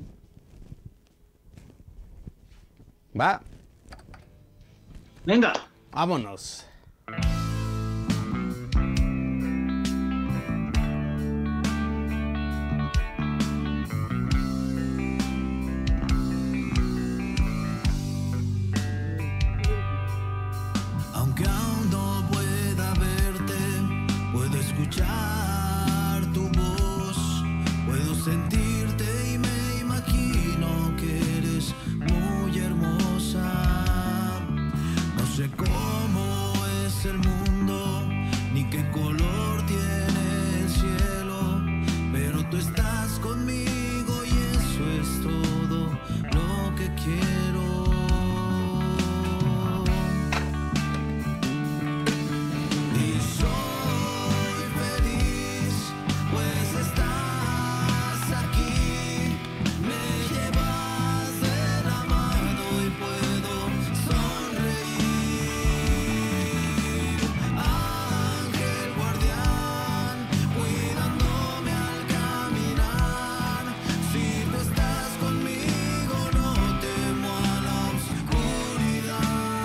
Va. Venga. Vámonos. Aunque aún no pueda verte, escuchar tu voz, puedo sentirte y me imagino que eres muy hermosa. No sé cómo es el mundo, ni qué color tiene el cielo, pero tú estás conmigo y eso es todo lo que quiero. Y soy feliz, pues estás aquí, me llevas de la mano y puedo sonreír. Ángel guardián, cuidándome al caminar. Si tú estás conmigo, no temo a la oscuridad.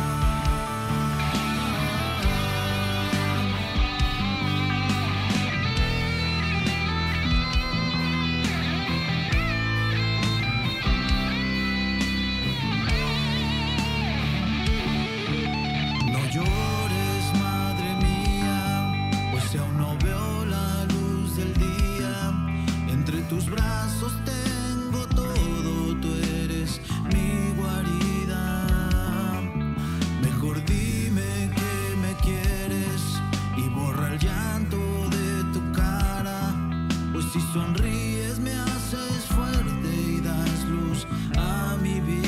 No llores, madre mía, pues si aún no veo la luz del día. Entre tus brazos tengo todo, tú eres mi guarida. Mejor dime que me quieres y borra el llanto de tu cara, pues si sonríes me haces fuerte y das luz a mi vida.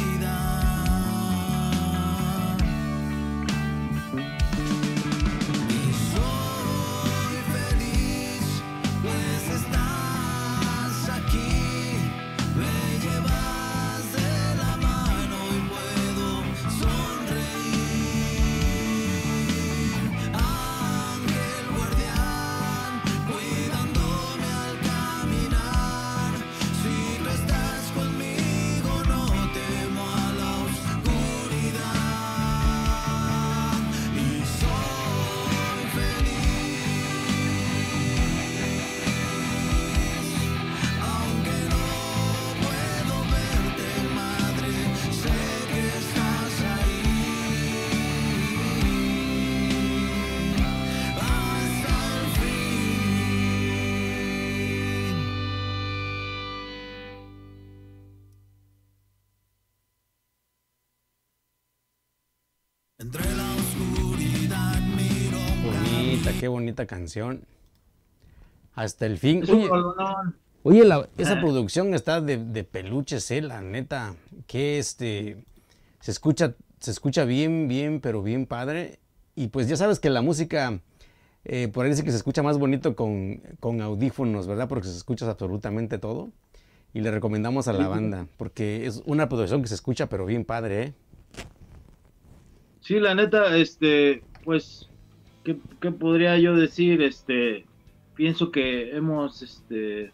Y soy feliz, pues estás aquí, me llevas de la mano y puedo sonreír. Ángel guardián, cuidándome al caminar. Si tú estás conmigo, no temo a la oscuridad. Y soy feliz, aunque no puedo verte, madre, sé que estás ahí hasta el fin. Entre la oscuridad miro un Bonita, qué bonita canción. Hasta el fin. Es un Oye, rolonón. oye, la- esa Ah. producción está de, de peluches, eh, la neta. Que este se escucha, se escucha bien, bien, pero bien padre. Y pues ya sabes que la música, eh, por ahí dice que se escucha más bonito con, con audífonos, ¿verdad? Porque se escucha absolutamente todo. Y le recomendamos a la banda, porque es una producción que se escucha, pero bien padre, ¿eh? Sí, la neta, este, pues, ¿qué, qué podría yo decir? Este, pienso que hemos, este,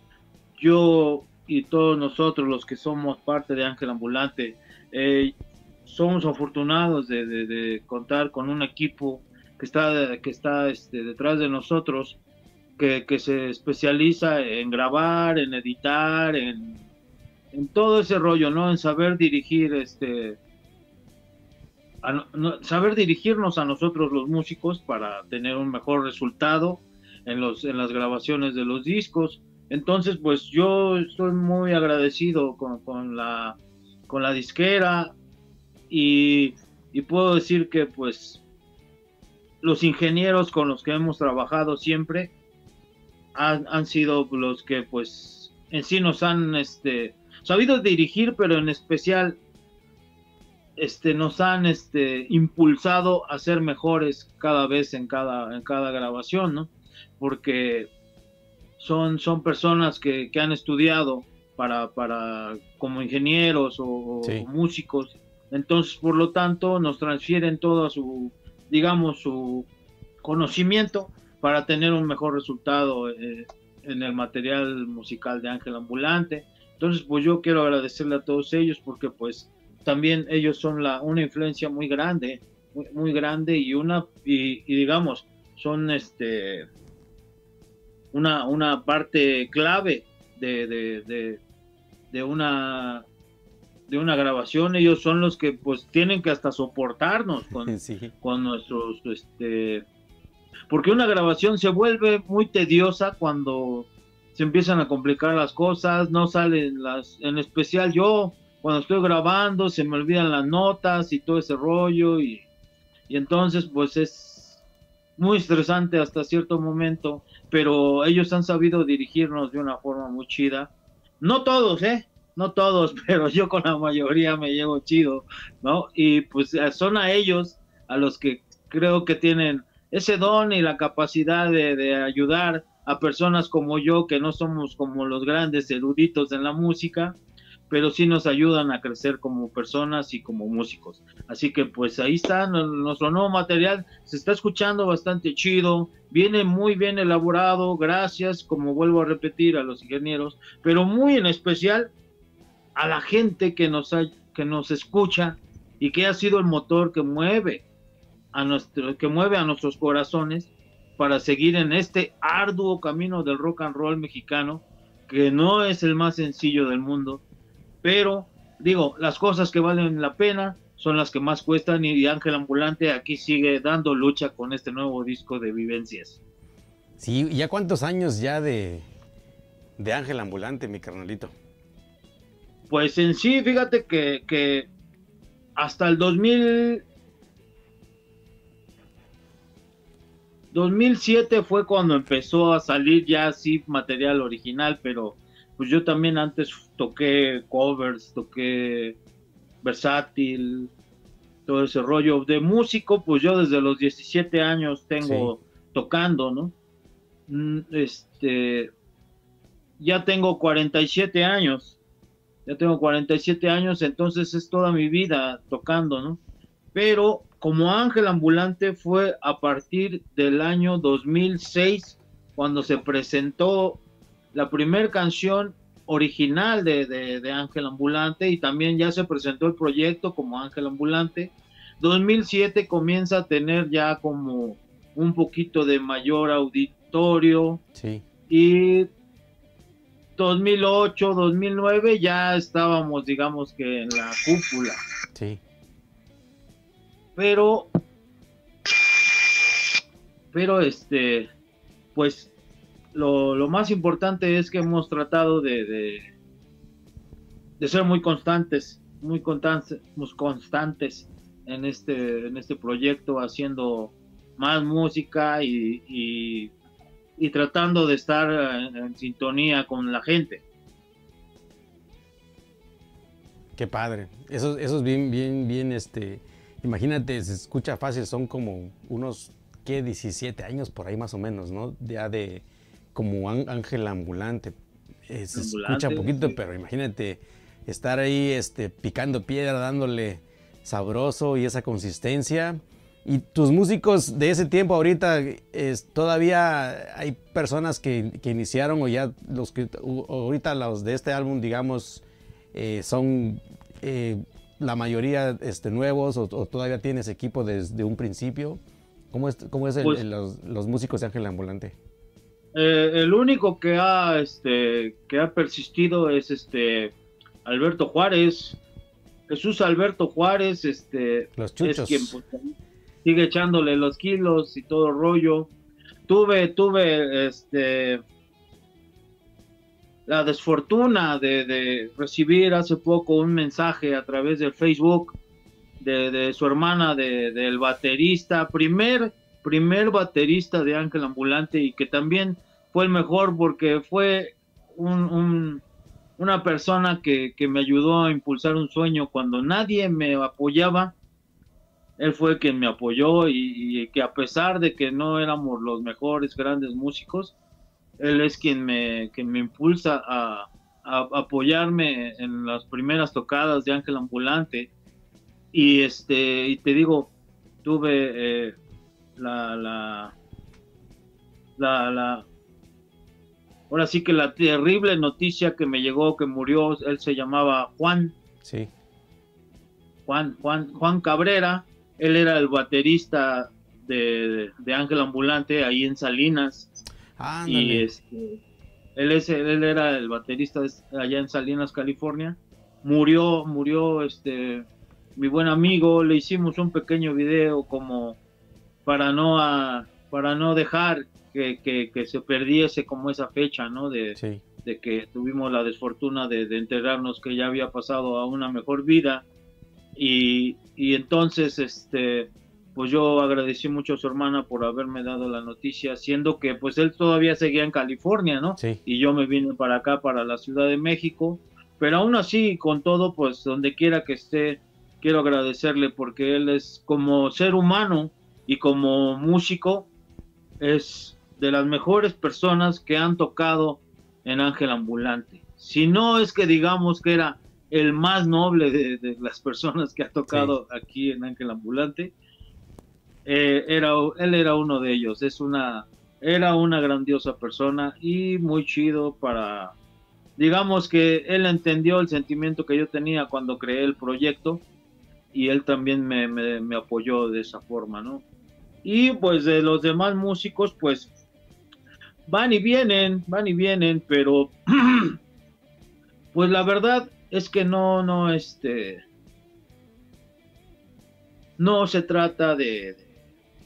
yo y todos nosotros los que somos parte de Ángel Ambulante, eh, somos afortunados de, de- de contar con un equipo que está, que está este, detrás de nosotros, que, que se especializa en grabar, en editar, en, en todo ese rollo, ¿no? En saber dirigir, este, a no- no- saber dirigirnos a nosotros los músicos para tener un mejor resultado en los en las grabaciones de los discos. Entonces, pues yo estoy muy agradecido con, con la con la disquera y, y puedo decir que pues los ingenieros con los que hemos trabajado siempre han, han sido los que pues en sí nos han este sabido dirigir, pero en especial este, nos han este, impulsado a ser mejores cada vez en cada, en cada grabación, ¿no? Porque son, son personas que, que han estudiado para, para, como ingenieros o, Sí. o músicos, entonces por lo tanto nos transfieren todo su, digamos, su conocimiento para tener un mejor resultado eh, en el material musical de Ángel Ambulante. Entonces pues yo quiero agradecerle a todos ellos porque pues también ellos son la, una influencia muy grande, muy, muy grande y una, y, y digamos, son este una, una parte clave de, de, de, de una de una grabación. Ellos son los que pues tienen que hasta soportarnos con, Sí. con nuestros este porque una grabación se vuelve muy tediosa cuando se empiezan a complicar las cosas, no salen las, en especial yo, cuando estoy grabando, se me olvidan las notas y todo ese rollo, y, y entonces pues es muy estresante hasta cierto momento, pero ellos han sabido dirigirnos de una forma muy chida. No todos, ¿eh? No todos, pero yo con la mayoría me llevo chido, ¿no? Y pues son a ellos a los que creo que tienen ese don y la capacidad de, de ayudar a personas como yo, que no somos como los grandes eruditos en la música, pero sí nos ayudan a crecer como personas y como músicos. Así que pues ahí está nuestro nuevo material, se está escuchando bastante chido, viene muy bien elaborado, gracias, como vuelvo a repetir, a los ingenieros, pero muy en especial a la gente que nos, ha, que nos escucha y que ha sido el motor que mueve a nuestro, que mueve a nuestros corazones para seguir en este arduo camino del rock and roll mexicano, que no es el más sencillo del mundo, pero digo, las cosas que valen la pena son las que más cuestan, y Ángel Ambulante aquí sigue dando lucha con este nuevo disco de Vivencias. Sí, ¿ya cuántos años ya de, de Ángel Ambulante, mi carnalito? Pues en sí, fíjate que, que hasta el dos mil, dos mil siete fue cuando empezó a salir ya así material original, pero pues yo también antes toqué covers, toqué versátil, todo ese rollo de músico, pues yo desde los diecisiete años tengo sí. tocando, ¿no? Este, ya tengo cuarenta y siete años, ya tengo cuarenta y siete años, entonces es toda mi vida tocando, ¿no? Pero como Ángel Ambulante fue a partir del año dos mil seis, cuando se presentó la primera canción original de, de, de Ángel Ambulante, y también ya se presentó el proyecto como Ángel Ambulante. dos mil siete comienza a tener ya como un poquito de mayor auditorio, sí. Y dos mil ocho, dos mil nueve ya estábamos, digamos que en la cúpula. Sí. Pero, pero este, pues Lo, lo más importante es que hemos tratado de, de, de ser muy constantes, muy constantes, muy constantes en este, en este proyecto, haciendo más música y, y, y tratando de estar en, en sintonía con la gente. Qué padre. Eso, eso es bien, bien, bien, este, imagínate, se escucha fácil, son como unos, ¿qué? diecisiete años por ahí más o menos, ¿no? Ya de... como Ángel Ambulante, eh, se Ambulante, escucha poquito, sí. Pero imagínate estar ahí este, picando piedra, dándole sabroso y esa consistencia. Y tus músicos de ese tiempo ahorita, es, todavía hay personas que, que iniciaron, o ya los que ahorita los de este álbum, digamos, eh, son eh, la mayoría este, nuevos, o, o todavía tienes equipo desde un principio. ¿Cómo es, cómo es el, Pues, el, los, los músicos de Ángel Ambulante? Eh, el único que ha este que ha persistido es este Alberto Juárez, Jesús Alberto Juárez, este Los chuchos. es quien pues, sigue echándole los kilos y todo el rollo. Tuve, tuve este la desfortuna de, de recibir hace poco un mensaje a través del Facebook de, de su hermana, de, del baterista, primer primer baterista de Ángel Ambulante, y que también fue el mejor porque fue un, un, una persona que, que me ayudó a impulsar un sueño cuando nadie me apoyaba. Él fue quien me apoyó, y, y que a pesar de que no éramos los mejores grandes músicos, él es quien me, quien me impulsa a, a apoyarme en las primeras tocadas de Ángel Ambulante. Y este y te digo, tuve eh, La, la, la, la, ahora sí que la terrible noticia que me llegó, que murió. Él se llamaba Juan, sí. Juan, Juan, Juan Cabrera. Él era el baterista de, de Ángel Ambulante ahí en Salinas. Ándale. Y este, él, es, él era el baterista allá en Salinas, California. Murió, murió este, mi buen amigo. Le hicimos un pequeño video como para no a, para no dejar que, que, que se perdiese como esa fecha, ¿no? De, Sí. de que tuvimos la desfortuna de, de enterarnos que ya había pasado a una mejor vida. Y, y entonces, este, pues yo agradecí mucho a su hermana por haberme dado la noticia, siendo que pues él todavía seguía en California, ¿no? Sí. Y yo me vine para acá, para la Ciudad de México, pero aún así, con todo, pues donde quiera que esté, quiero agradecerle porque él es como ser humano y como músico, es de las mejores personas que han tocado en Ángel Ambulante. Si no es que digamos que era el más noble de, de las personas que ha tocado sí. aquí en Ángel Ambulante, eh, era, él era uno de ellos. Es una, era una grandiosa persona y muy chido para, digamos que él entendió el sentimiento que yo tenía cuando creé el proyecto y él también me, me, me apoyó de esa forma, ¿no? Y pues de los demás músicos, pues van y vienen, van y vienen, pero pues la verdad es que no, no, este, no se trata de, de,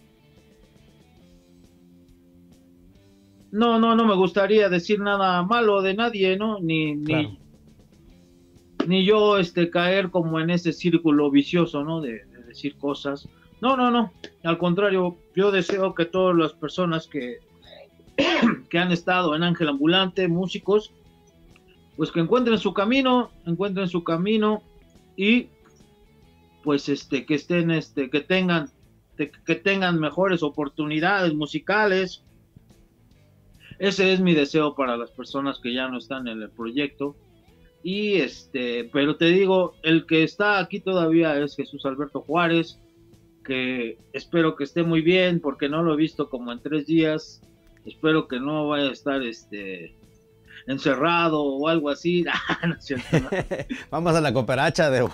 no, no, no me gustaría decir nada malo de nadie, ¿no? Ni, claro. ni, ni yo, este, caer como en ese círculo vicioso, ¿no? De, de decir cosas. No, no, no. Al contrario, yo deseo que todas las personas que, que han estado en Ángel Ambulante, músicos, pues que encuentren su camino, encuentren su camino y pues este que estén este que tengan de, que tengan mejores oportunidades musicales. Ese es mi deseo para las personas que ya no están en el proyecto. Y este, pero te digo, el que está aquí todavía es Jesús Alberto Juárez, que espero que esté muy bien porque no lo he visto como en tres días. Espero que no vaya a estar este encerrado o algo así. No es cierto, ¿no? Vamos a la cooperacha de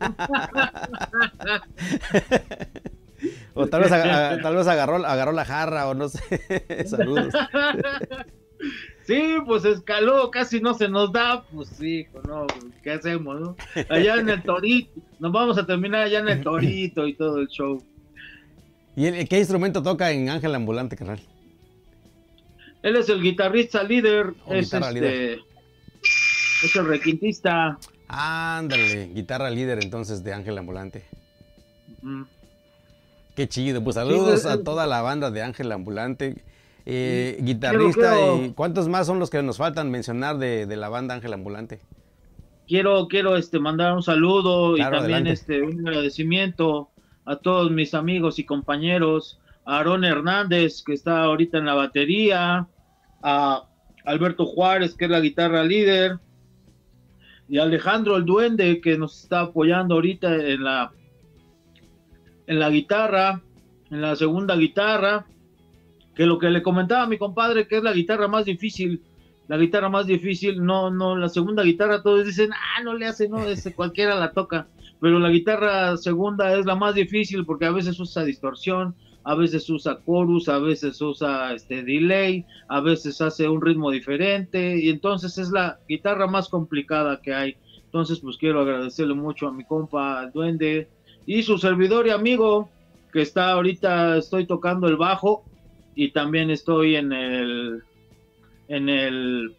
o tal vez, a, tal vez agarró, agarró la jarra o no sé. Saludos. Sí, pues escaló, casi no se nos da, pues sí, no, ¿qué hacemos, no? Allá en el Torito, nos vamos a terminar allá en el Torito y todo el show. ¿Y el, qué instrumento toca en Ángel Ambulante, carnal? Él es el guitarrista líder, oh, es, guitarra este, líder. Es el requintista. Ándale, guitarra líder entonces de Ángel Ambulante. Mm. Qué chido, pues saludos sí, a toda la banda de Ángel Ambulante. Eh, sí, guitarrista, quiero, quiero, y ¿cuántos más son los que nos faltan mencionar de, de la banda Ángel Ambulante? Quiero, quiero este, mandar un saludo claro, y también este, un agradecimiento a todos mis amigos y compañeros. A Aarón Hernández, que está ahorita en la batería, a Alberto Juárez, que es la guitarra líder, y a Alejandro el Duende, que nos está apoyando ahorita en la, en la guitarra, en la segunda guitarra, que lo que le comentaba a mi compadre, que es la guitarra más difícil, la guitarra más difícil, no, no, la segunda guitarra todos dicen, ah, no le hace, no, ese, cualquiera la toca, pero la guitarra segunda es la más difícil porque a veces usa distorsión, a veces usa chorus, a veces usa este delay, a veces hace un ritmo diferente, y entonces es la guitarra más complicada que hay. Entonces pues quiero agradecerle mucho a mi compa el Duende y su servidor y amigo que está ahorita, estoy tocando el bajo y también estoy en el en el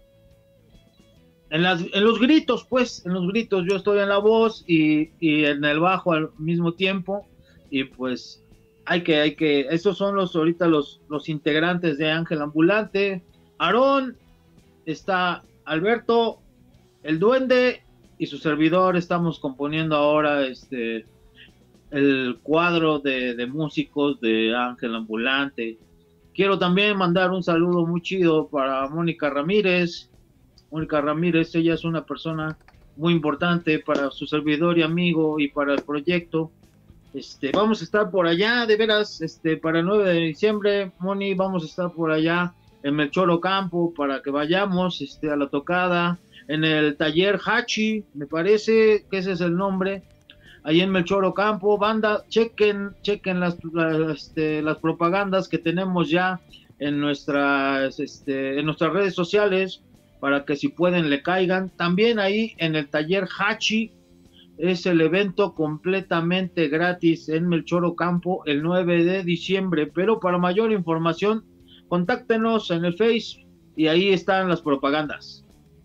en las en los gritos, pues en los gritos yo estoy en la voz y, y en el bajo al mismo tiempo, y pues hay que, hay que, estos son los ahorita los, los integrantes de Ángel Ambulante. Aarón, está Alberto, el Duende y su servidor. Estamos componiendo ahora este el cuadro de, de músicos de Ángel Ambulante. Quiero también mandar un saludo muy chido para Mónica Ramírez. Mónica Ramírez, ella es una persona muy importante para su servidor y amigo y para el proyecto. Este, vamos a estar por allá, de veras, este, para el nueve de diciembre, Moni, vamos a estar por allá en Melchor Ocampo para que vayamos, este, a la tocada, en el taller Hachi, me parece que ese es el nombre, ahí en Melchor Ocampo. Banda, chequen, chequen las, las, este, las propagandas que tenemos ya en nuestras, este, en nuestras redes sociales, para que si pueden le caigan. También ahí en el taller Hachi, es el evento completamente gratis en Melchor Ocampo el nueve de diciembre, pero para mayor información, contáctenos en el Face y ahí están las propagandas.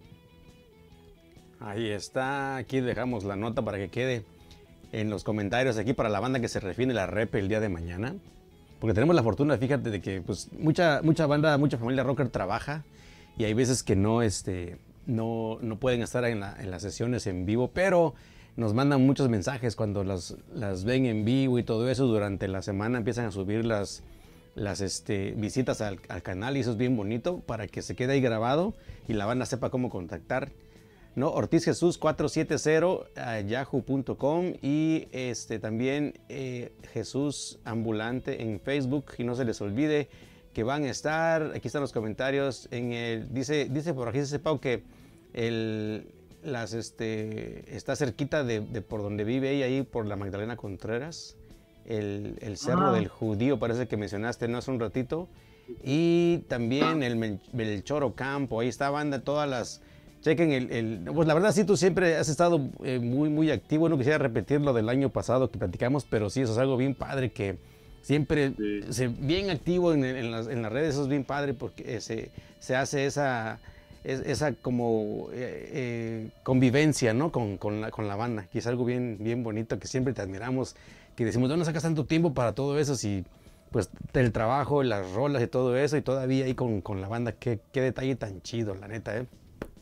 Ahí está, aquí dejamos la nota para que quede en los comentarios aquí para la banda que se refiere la rep el día de mañana. Porque tenemos la fortuna, fíjate, de que pues mucha, mucha banda, mucha familia rocker trabaja y hay veces que no, este, no, no pueden estar en, la, en las sesiones en vivo, pero nos mandan muchos mensajes cuando las, las ven en vivo y todo eso. Durante la semana empiezan a subir las, las este, visitas al, al canal y eso es bien bonito para que se quede ahí grabado y la banda sepa cómo contactar. ¿No? Ortiz Jesús cuatrocientos setenta a yahoo punto com y este, también eh, Jesús Ambulante en Facebook. Y no se les olvide que van a estar, aquí están los comentarios, en el, dice, dice por aquí, dice Pau que el, las, este, está cerquita de, de por donde vive ella, ahí por la Magdalena Contreras, el, el Cerro ah. del Judío, parece que mencionaste no hace un ratito, y también el Melchor Ocampo, ahí está banda, todas las... Chequen el, el, pues la verdad sí, tú siempre has estado eh, muy, muy activo. No quisiera repetir lo del año pasado que platicamos, pero sí, eso es algo bien padre, que siempre sí. se, bien activo en, en, las, en las redes, eso es bien padre porque eh, se, se hace esa, es, esa como eh, eh, convivencia, ¿no? Con, con, la, con la banda, que es algo bien, bien bonito, que siempre te admiramos, que decimos, ¿dónde sacas tanto tiempo para todo eso? Si pues el trabajo, las rolas y todo eso, y todavía ahí con, con la banda, qué, qué detalle tan chido, la neta, ¿eh?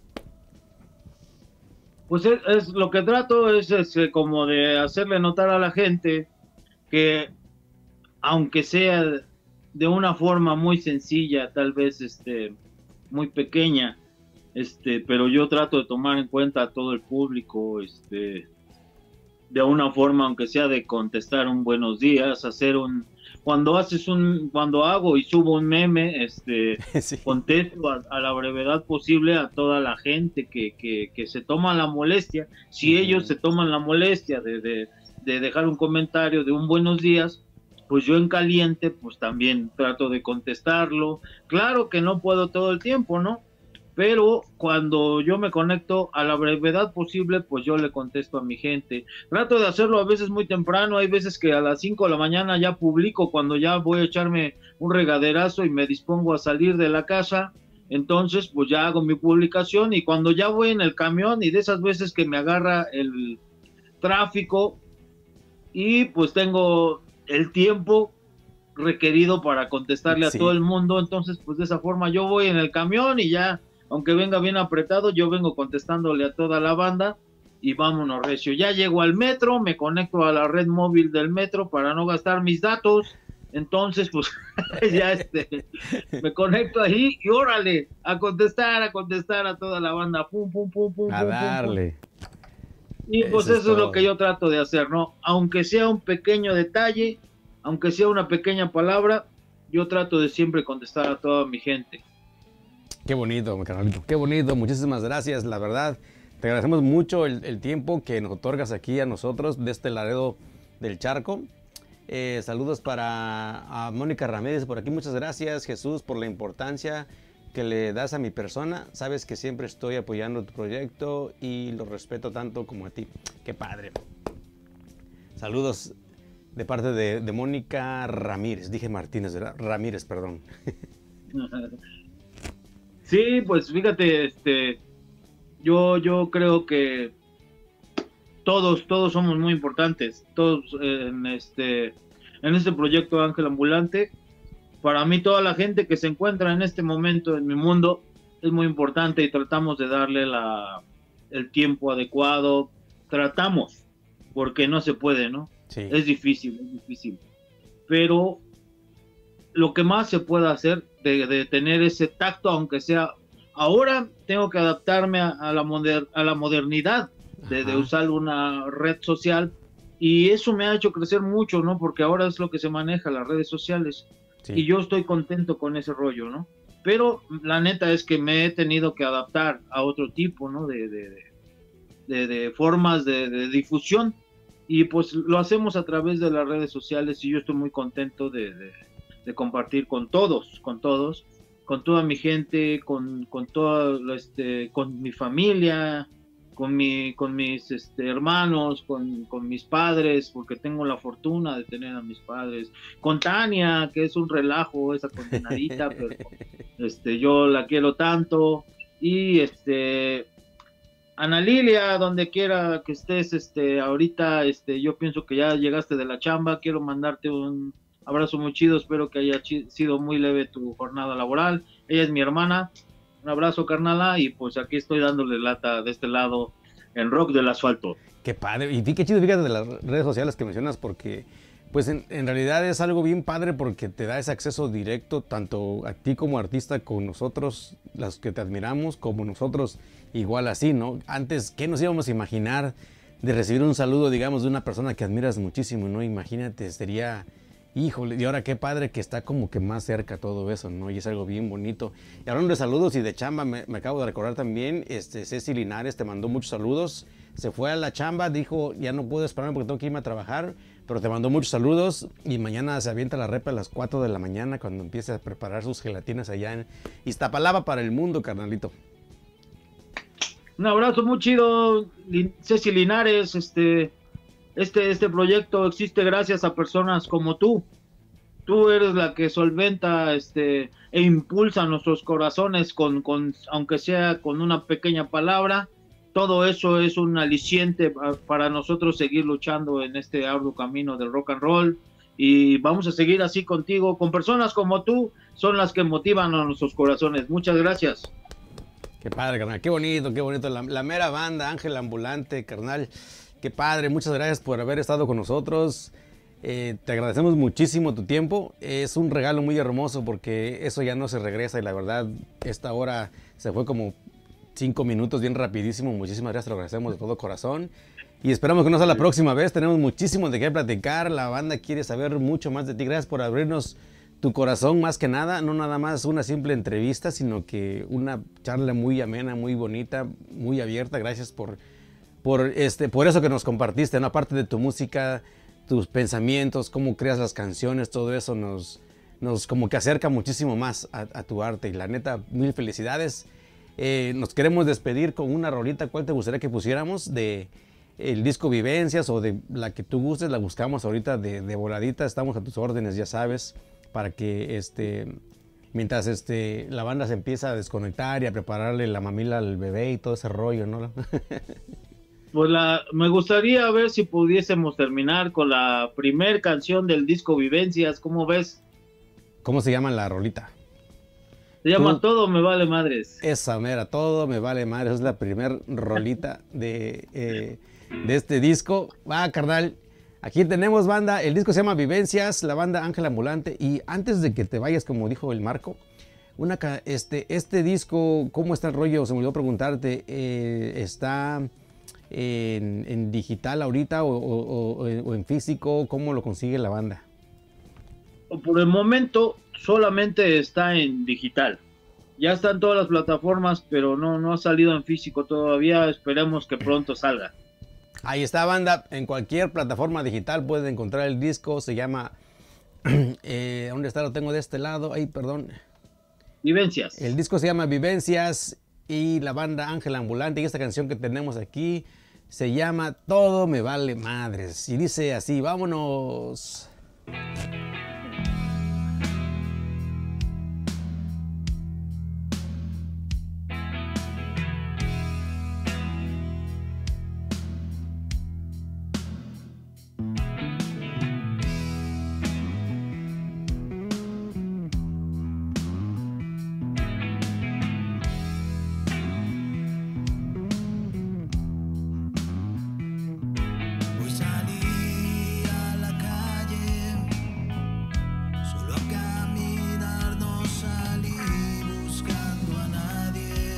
Pues es, es lo que trato es, es como de hacerle notar a la gente que aunque sea de una forma muy sencilla, tal vez este muy pequeña, este, pero yo trato de tomar en cuenta a todo el público, este, de una forma aunque sea de contestar un buenos días, hacer un cuando haces un, cuando hago y subo un meme, este, sí. contesto a, a la brevedad posible a toda la gente que, que, que se toma la molestia. Si uh-huh. ellos se toman la molestia de, de, de dejar un comentario de un buenos días, pues yo en caliente, pues también trato de contestarlo. Claro que no puedo todo el tiempo, ¿no? Pero cuando yo me conecto a la brevedad posible, pues yo le contesto a mi gente. Trato de hacerlo a veces muy temprano, hay veces que a las cinco de la mañana ya publico cuando ya voy a echarme un regaderazo y me dispongo a salir de la casa. Entonces, pues ya hago mi publicación y cuando ya voy en el camión y de esas veces que me agarra el tráfico y pues tengo el tiempo requerido para contestarle a sí. todo el mundo, entonces pues de esa forma yo voy en el camión y ya aunque venga bien apretado, yo vengo contestándole a toda la banda y vámonos recio. Ya llego al metro, me conecto a la red móvil del metro para no gastar mis datos, entonces pues ya este, me conecto ahí y órale, a contestar, a contestar a toda la banda, pum, pum, pum, pum, a pum, darle. Pum, pum. Y pues eso, eso es lo que yo trato de hacer, ¿no? Aunque sea un pequeño detalle, aunque sea una pequeña palabra, yo trato de siempre contestar a toda mi gente. Qué bonito, mi carnalito, qué bonito, muchísimas gracias, la verdad, te agradecemos mucho el, el tiempo que nos otorgas aquí a nosotros de este Laredo del Charco. Eh, saludos para a Mónica Ramírez por aquí, muchas gracias Jesús por la importancia que le das a mi persona, sabes que siempre estoy apoyando tu proyecto y lo respeto tanto como a ti, qué padre. Saludos de parte de, de Mónica Ramírez, dije Martínez, ¿verdad? Ramírez, perdón. Sí, pues fíjate, este, yo, yo creo que todos, todos somos muy importantes, todos en este, en este proyecto Ángel Ambulante. Para mí toda la gente que se encuentra en este momento en mi mundo es muy importante y tratamos de darle la, el tiempo adecuado, tratamos, porque no se puede, ¿no? Sí. Es difícil, es difícil, pero lo que más se puede hacer de, de tener ese tacto, aunque sea, ahora tengo que adaptarme a, a, la, moder, a la modernidad de, de usar una red social y eso me ha hecho crecer mucho, ¿no? Porque ahora es lo que se maneja, las redes sociales, sí. Y yo estoy contento con ese rollo, ¿no? Pero la neta es que me he tenido que adaptar a otro tipo, ¿no? De, de, de, de, de formas de, de difusión y pues lo hacemos a través de las redes sociales y yo estoy muy contento de... de de compartir con todos, con todos, con toda mi gente, con, con toda este, con mi familia, con, mi, con mis este, hermanos, con, con mis padres, porque tengo la fortuna de tener a mis padres, con Tania, que es un relajo, esa condenadita, pero este, yo la quiero tanto, y este, Ana Lilia, donde quiera que estés, este, ahorita, este, yo pienso que ya llegaste de la chamba, quiero mandarte un abrazo muy chido, espero que haya chi- sido muy leve tu jornada laboral, ella es mi hermana, un abrazo, carnala, y pues aquí estoy dándole lata de este lado en Rock del Asfalto. Qué padre. Y qué chido, fíjate, de las redes sociales que mencionas, porque pues en, en realidad es algo bien padre porque te da ese acceso directo tanto a ti como artista con nosotros, los que te admiramos, como nosotros igual así, ¿no? Antes, ¿qué nos íbamos a imaginar de recibir un saludo, digamos, de una persona que admiras muchísimo, ¿no? Imagínate, sería... Híjole, y ahora qué padre que está como que más cerca todo eso, ¿no? Y es algo bien bonito. Y hablando de saludos y de chamba, me, me acabo de recordar también, este, Ceci Linares te mandó muchos saludos. Se fue a la chamba, dijo, ya no puedo esperarme porque tengo que irme a trabajar, pero te mandó muchos saludos y mañana se avienta la repa a las cuatro de la mañana cuando empiece a preparar sus gelatinas allá en Iztapalapa para el mundo, carnalito. Un abrazo muy chido, Lin- Ceci Linares, este... Este, este proyecto existe gracias a personas como tú. Tú eres la que solventa este, e impulsa nuestros corazones, con, con, aunque sea con una pequeña palabra. Todo eso es un aliciente para nosotros seguir luchando en este arduo camino del rock and roll. Y vamos a seguir así contigo, con personas como tú, son las que motivan a nuestros corazones. Muchas gracias. Qué padre, carnal. Qué bonito, qué bonito. La, la mera banda, Ángel Ambulante, carnal. Qué padre, muchas gracias por haber estado con nosotros. Eh, te agradecemos muchísimo tu tiempo. Es un regalo muy hermoso porque eso ya no se regresa y la verdad, esta hora se fue como cinco minutos bien rapidísimo. Muchísimas gracias, te lo agradecemos de todo corazón. Y esperamos que no sea la próxima vez. Tenemos muchísimo de qué platicar. La banda quiere saber mucho más de ti. Gracias por abrirnos tu corazón más que nada. No nada más una simple entrevista, sino que una charla muy amena, muy bonita, muy abierta. Gracias por... Por, este, por eso que nos compartiste, ¿no? Aparte de tu música, tus pensamientos, cómo creas las canciones, todo eso nos, nos como que acerca muchísimo más a, a tu arte. Y la neta, mil felicidades. Eh, nos queremos despedir con una rolita. ¿Cuál te gustaría que pusiéramos? De el disco Vivencias o de la que tú gustes, la buscamos ahorita de, de voladita. Estamos a tus órdenes, ya sabes, para que este, mientras este, la banda se empieza a desconectar y a prepararle la mamila al bebé y todo ese rollo, ¿no? Pues la, me gustaría ver si pudiésemos terminar con la primer canción del disco Vivencias. ¿Cómo ves? ¿Cómo se llama la rolita? Se llama Tú- Todo me vale madres. Esa mera, todo me vale madre. Esa es la primer rolita de, eh, de este disco. Va, carnal. Aquí tenemos banda. El disco se llama Vivencias, la banda Ángel Ambulante. Y antes de que te vayas, como dijo el Marco, una, ca- este, este disco, ¿cómo está el rollo? Se me olvidó preguntarte. eh, ¿Está en, en digital ahorita o, o- o- o en físico? ¿Cómo lo consigue la banda? Por el momento solamente está en digital. Ya están todas las plataformas, pero no, no ha salido en físico todavía. Esperemos que pronto salga. Ahí está, banda. En cualquier plataforma digital pueden encontrar el disco. Se llama... eh, ¿Dónde está? Lo tengo de este lado. Ay, perdón. Vivencias. El disco se llama Vivencias y la banda Ángel Ambulante. Y esta canción que tenemos aquí se llama Todo me vale madres. Y dice así, vámonos. Hoy salí a la calle, solo a caminar, no salí buscando a nadie.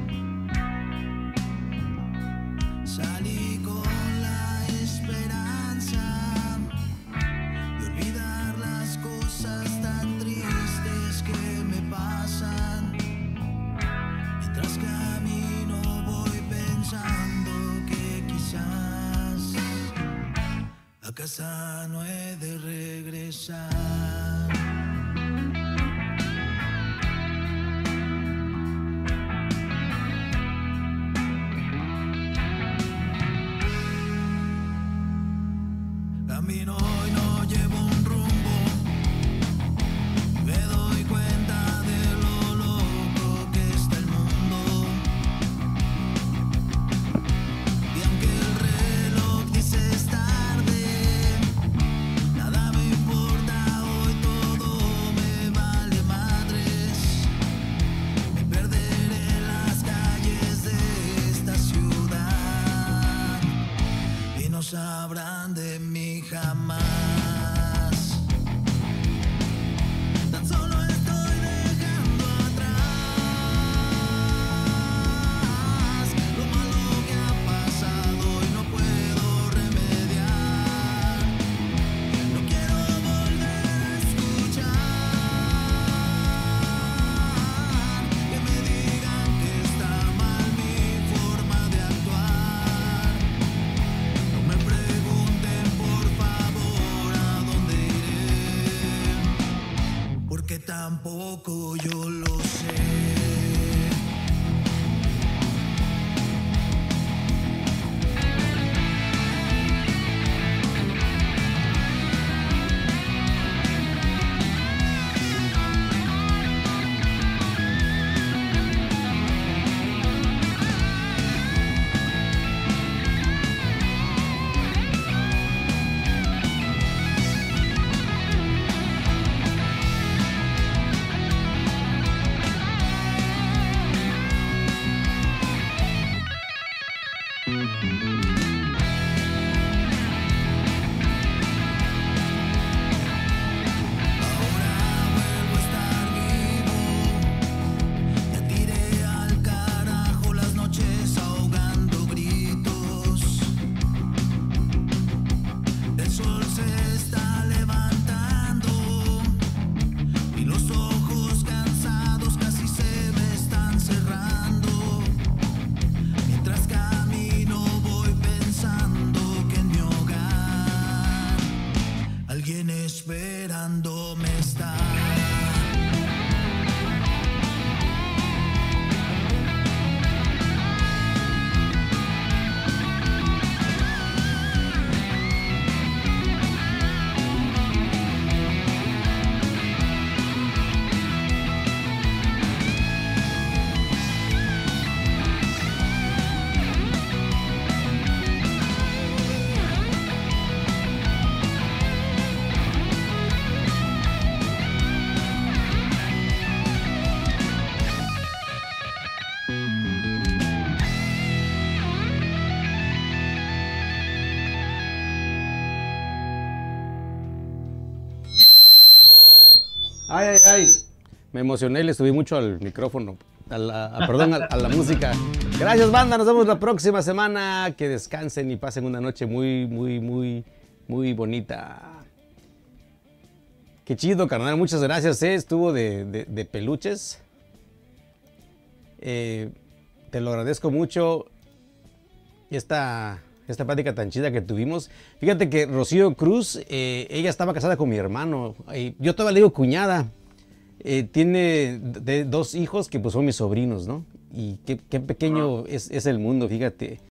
Salí con la esperanza de olvidar las cosas tan tristes que me pasan. Mientras camino voy pensando que quizás a casa no he de regresar. Ay, ay, ay. Me emocioné, le subí mucho al micrófono. A la, a, perdón, a, a la música. Gracias, banda. Nos vemos la próxima semana. Que descansen y pasen una noche muy, muy, muy, muy bonita. Qué chido, carnal. Muchas gracias. Eh. Estuvo de, de, de peluches. Eh, te lo agradezco mucho. Esta, esta plática tan chida que tuvimos. Fíjate que Rocío Cruz, eh, ella estaba casada con mi hermano. Eh, yo todavía le digo cuñada. Eh, tiene de dos hijos que pues son mis sobrinos, ¿no? Y qué, qué pequeño es, es el mundo, fíjate.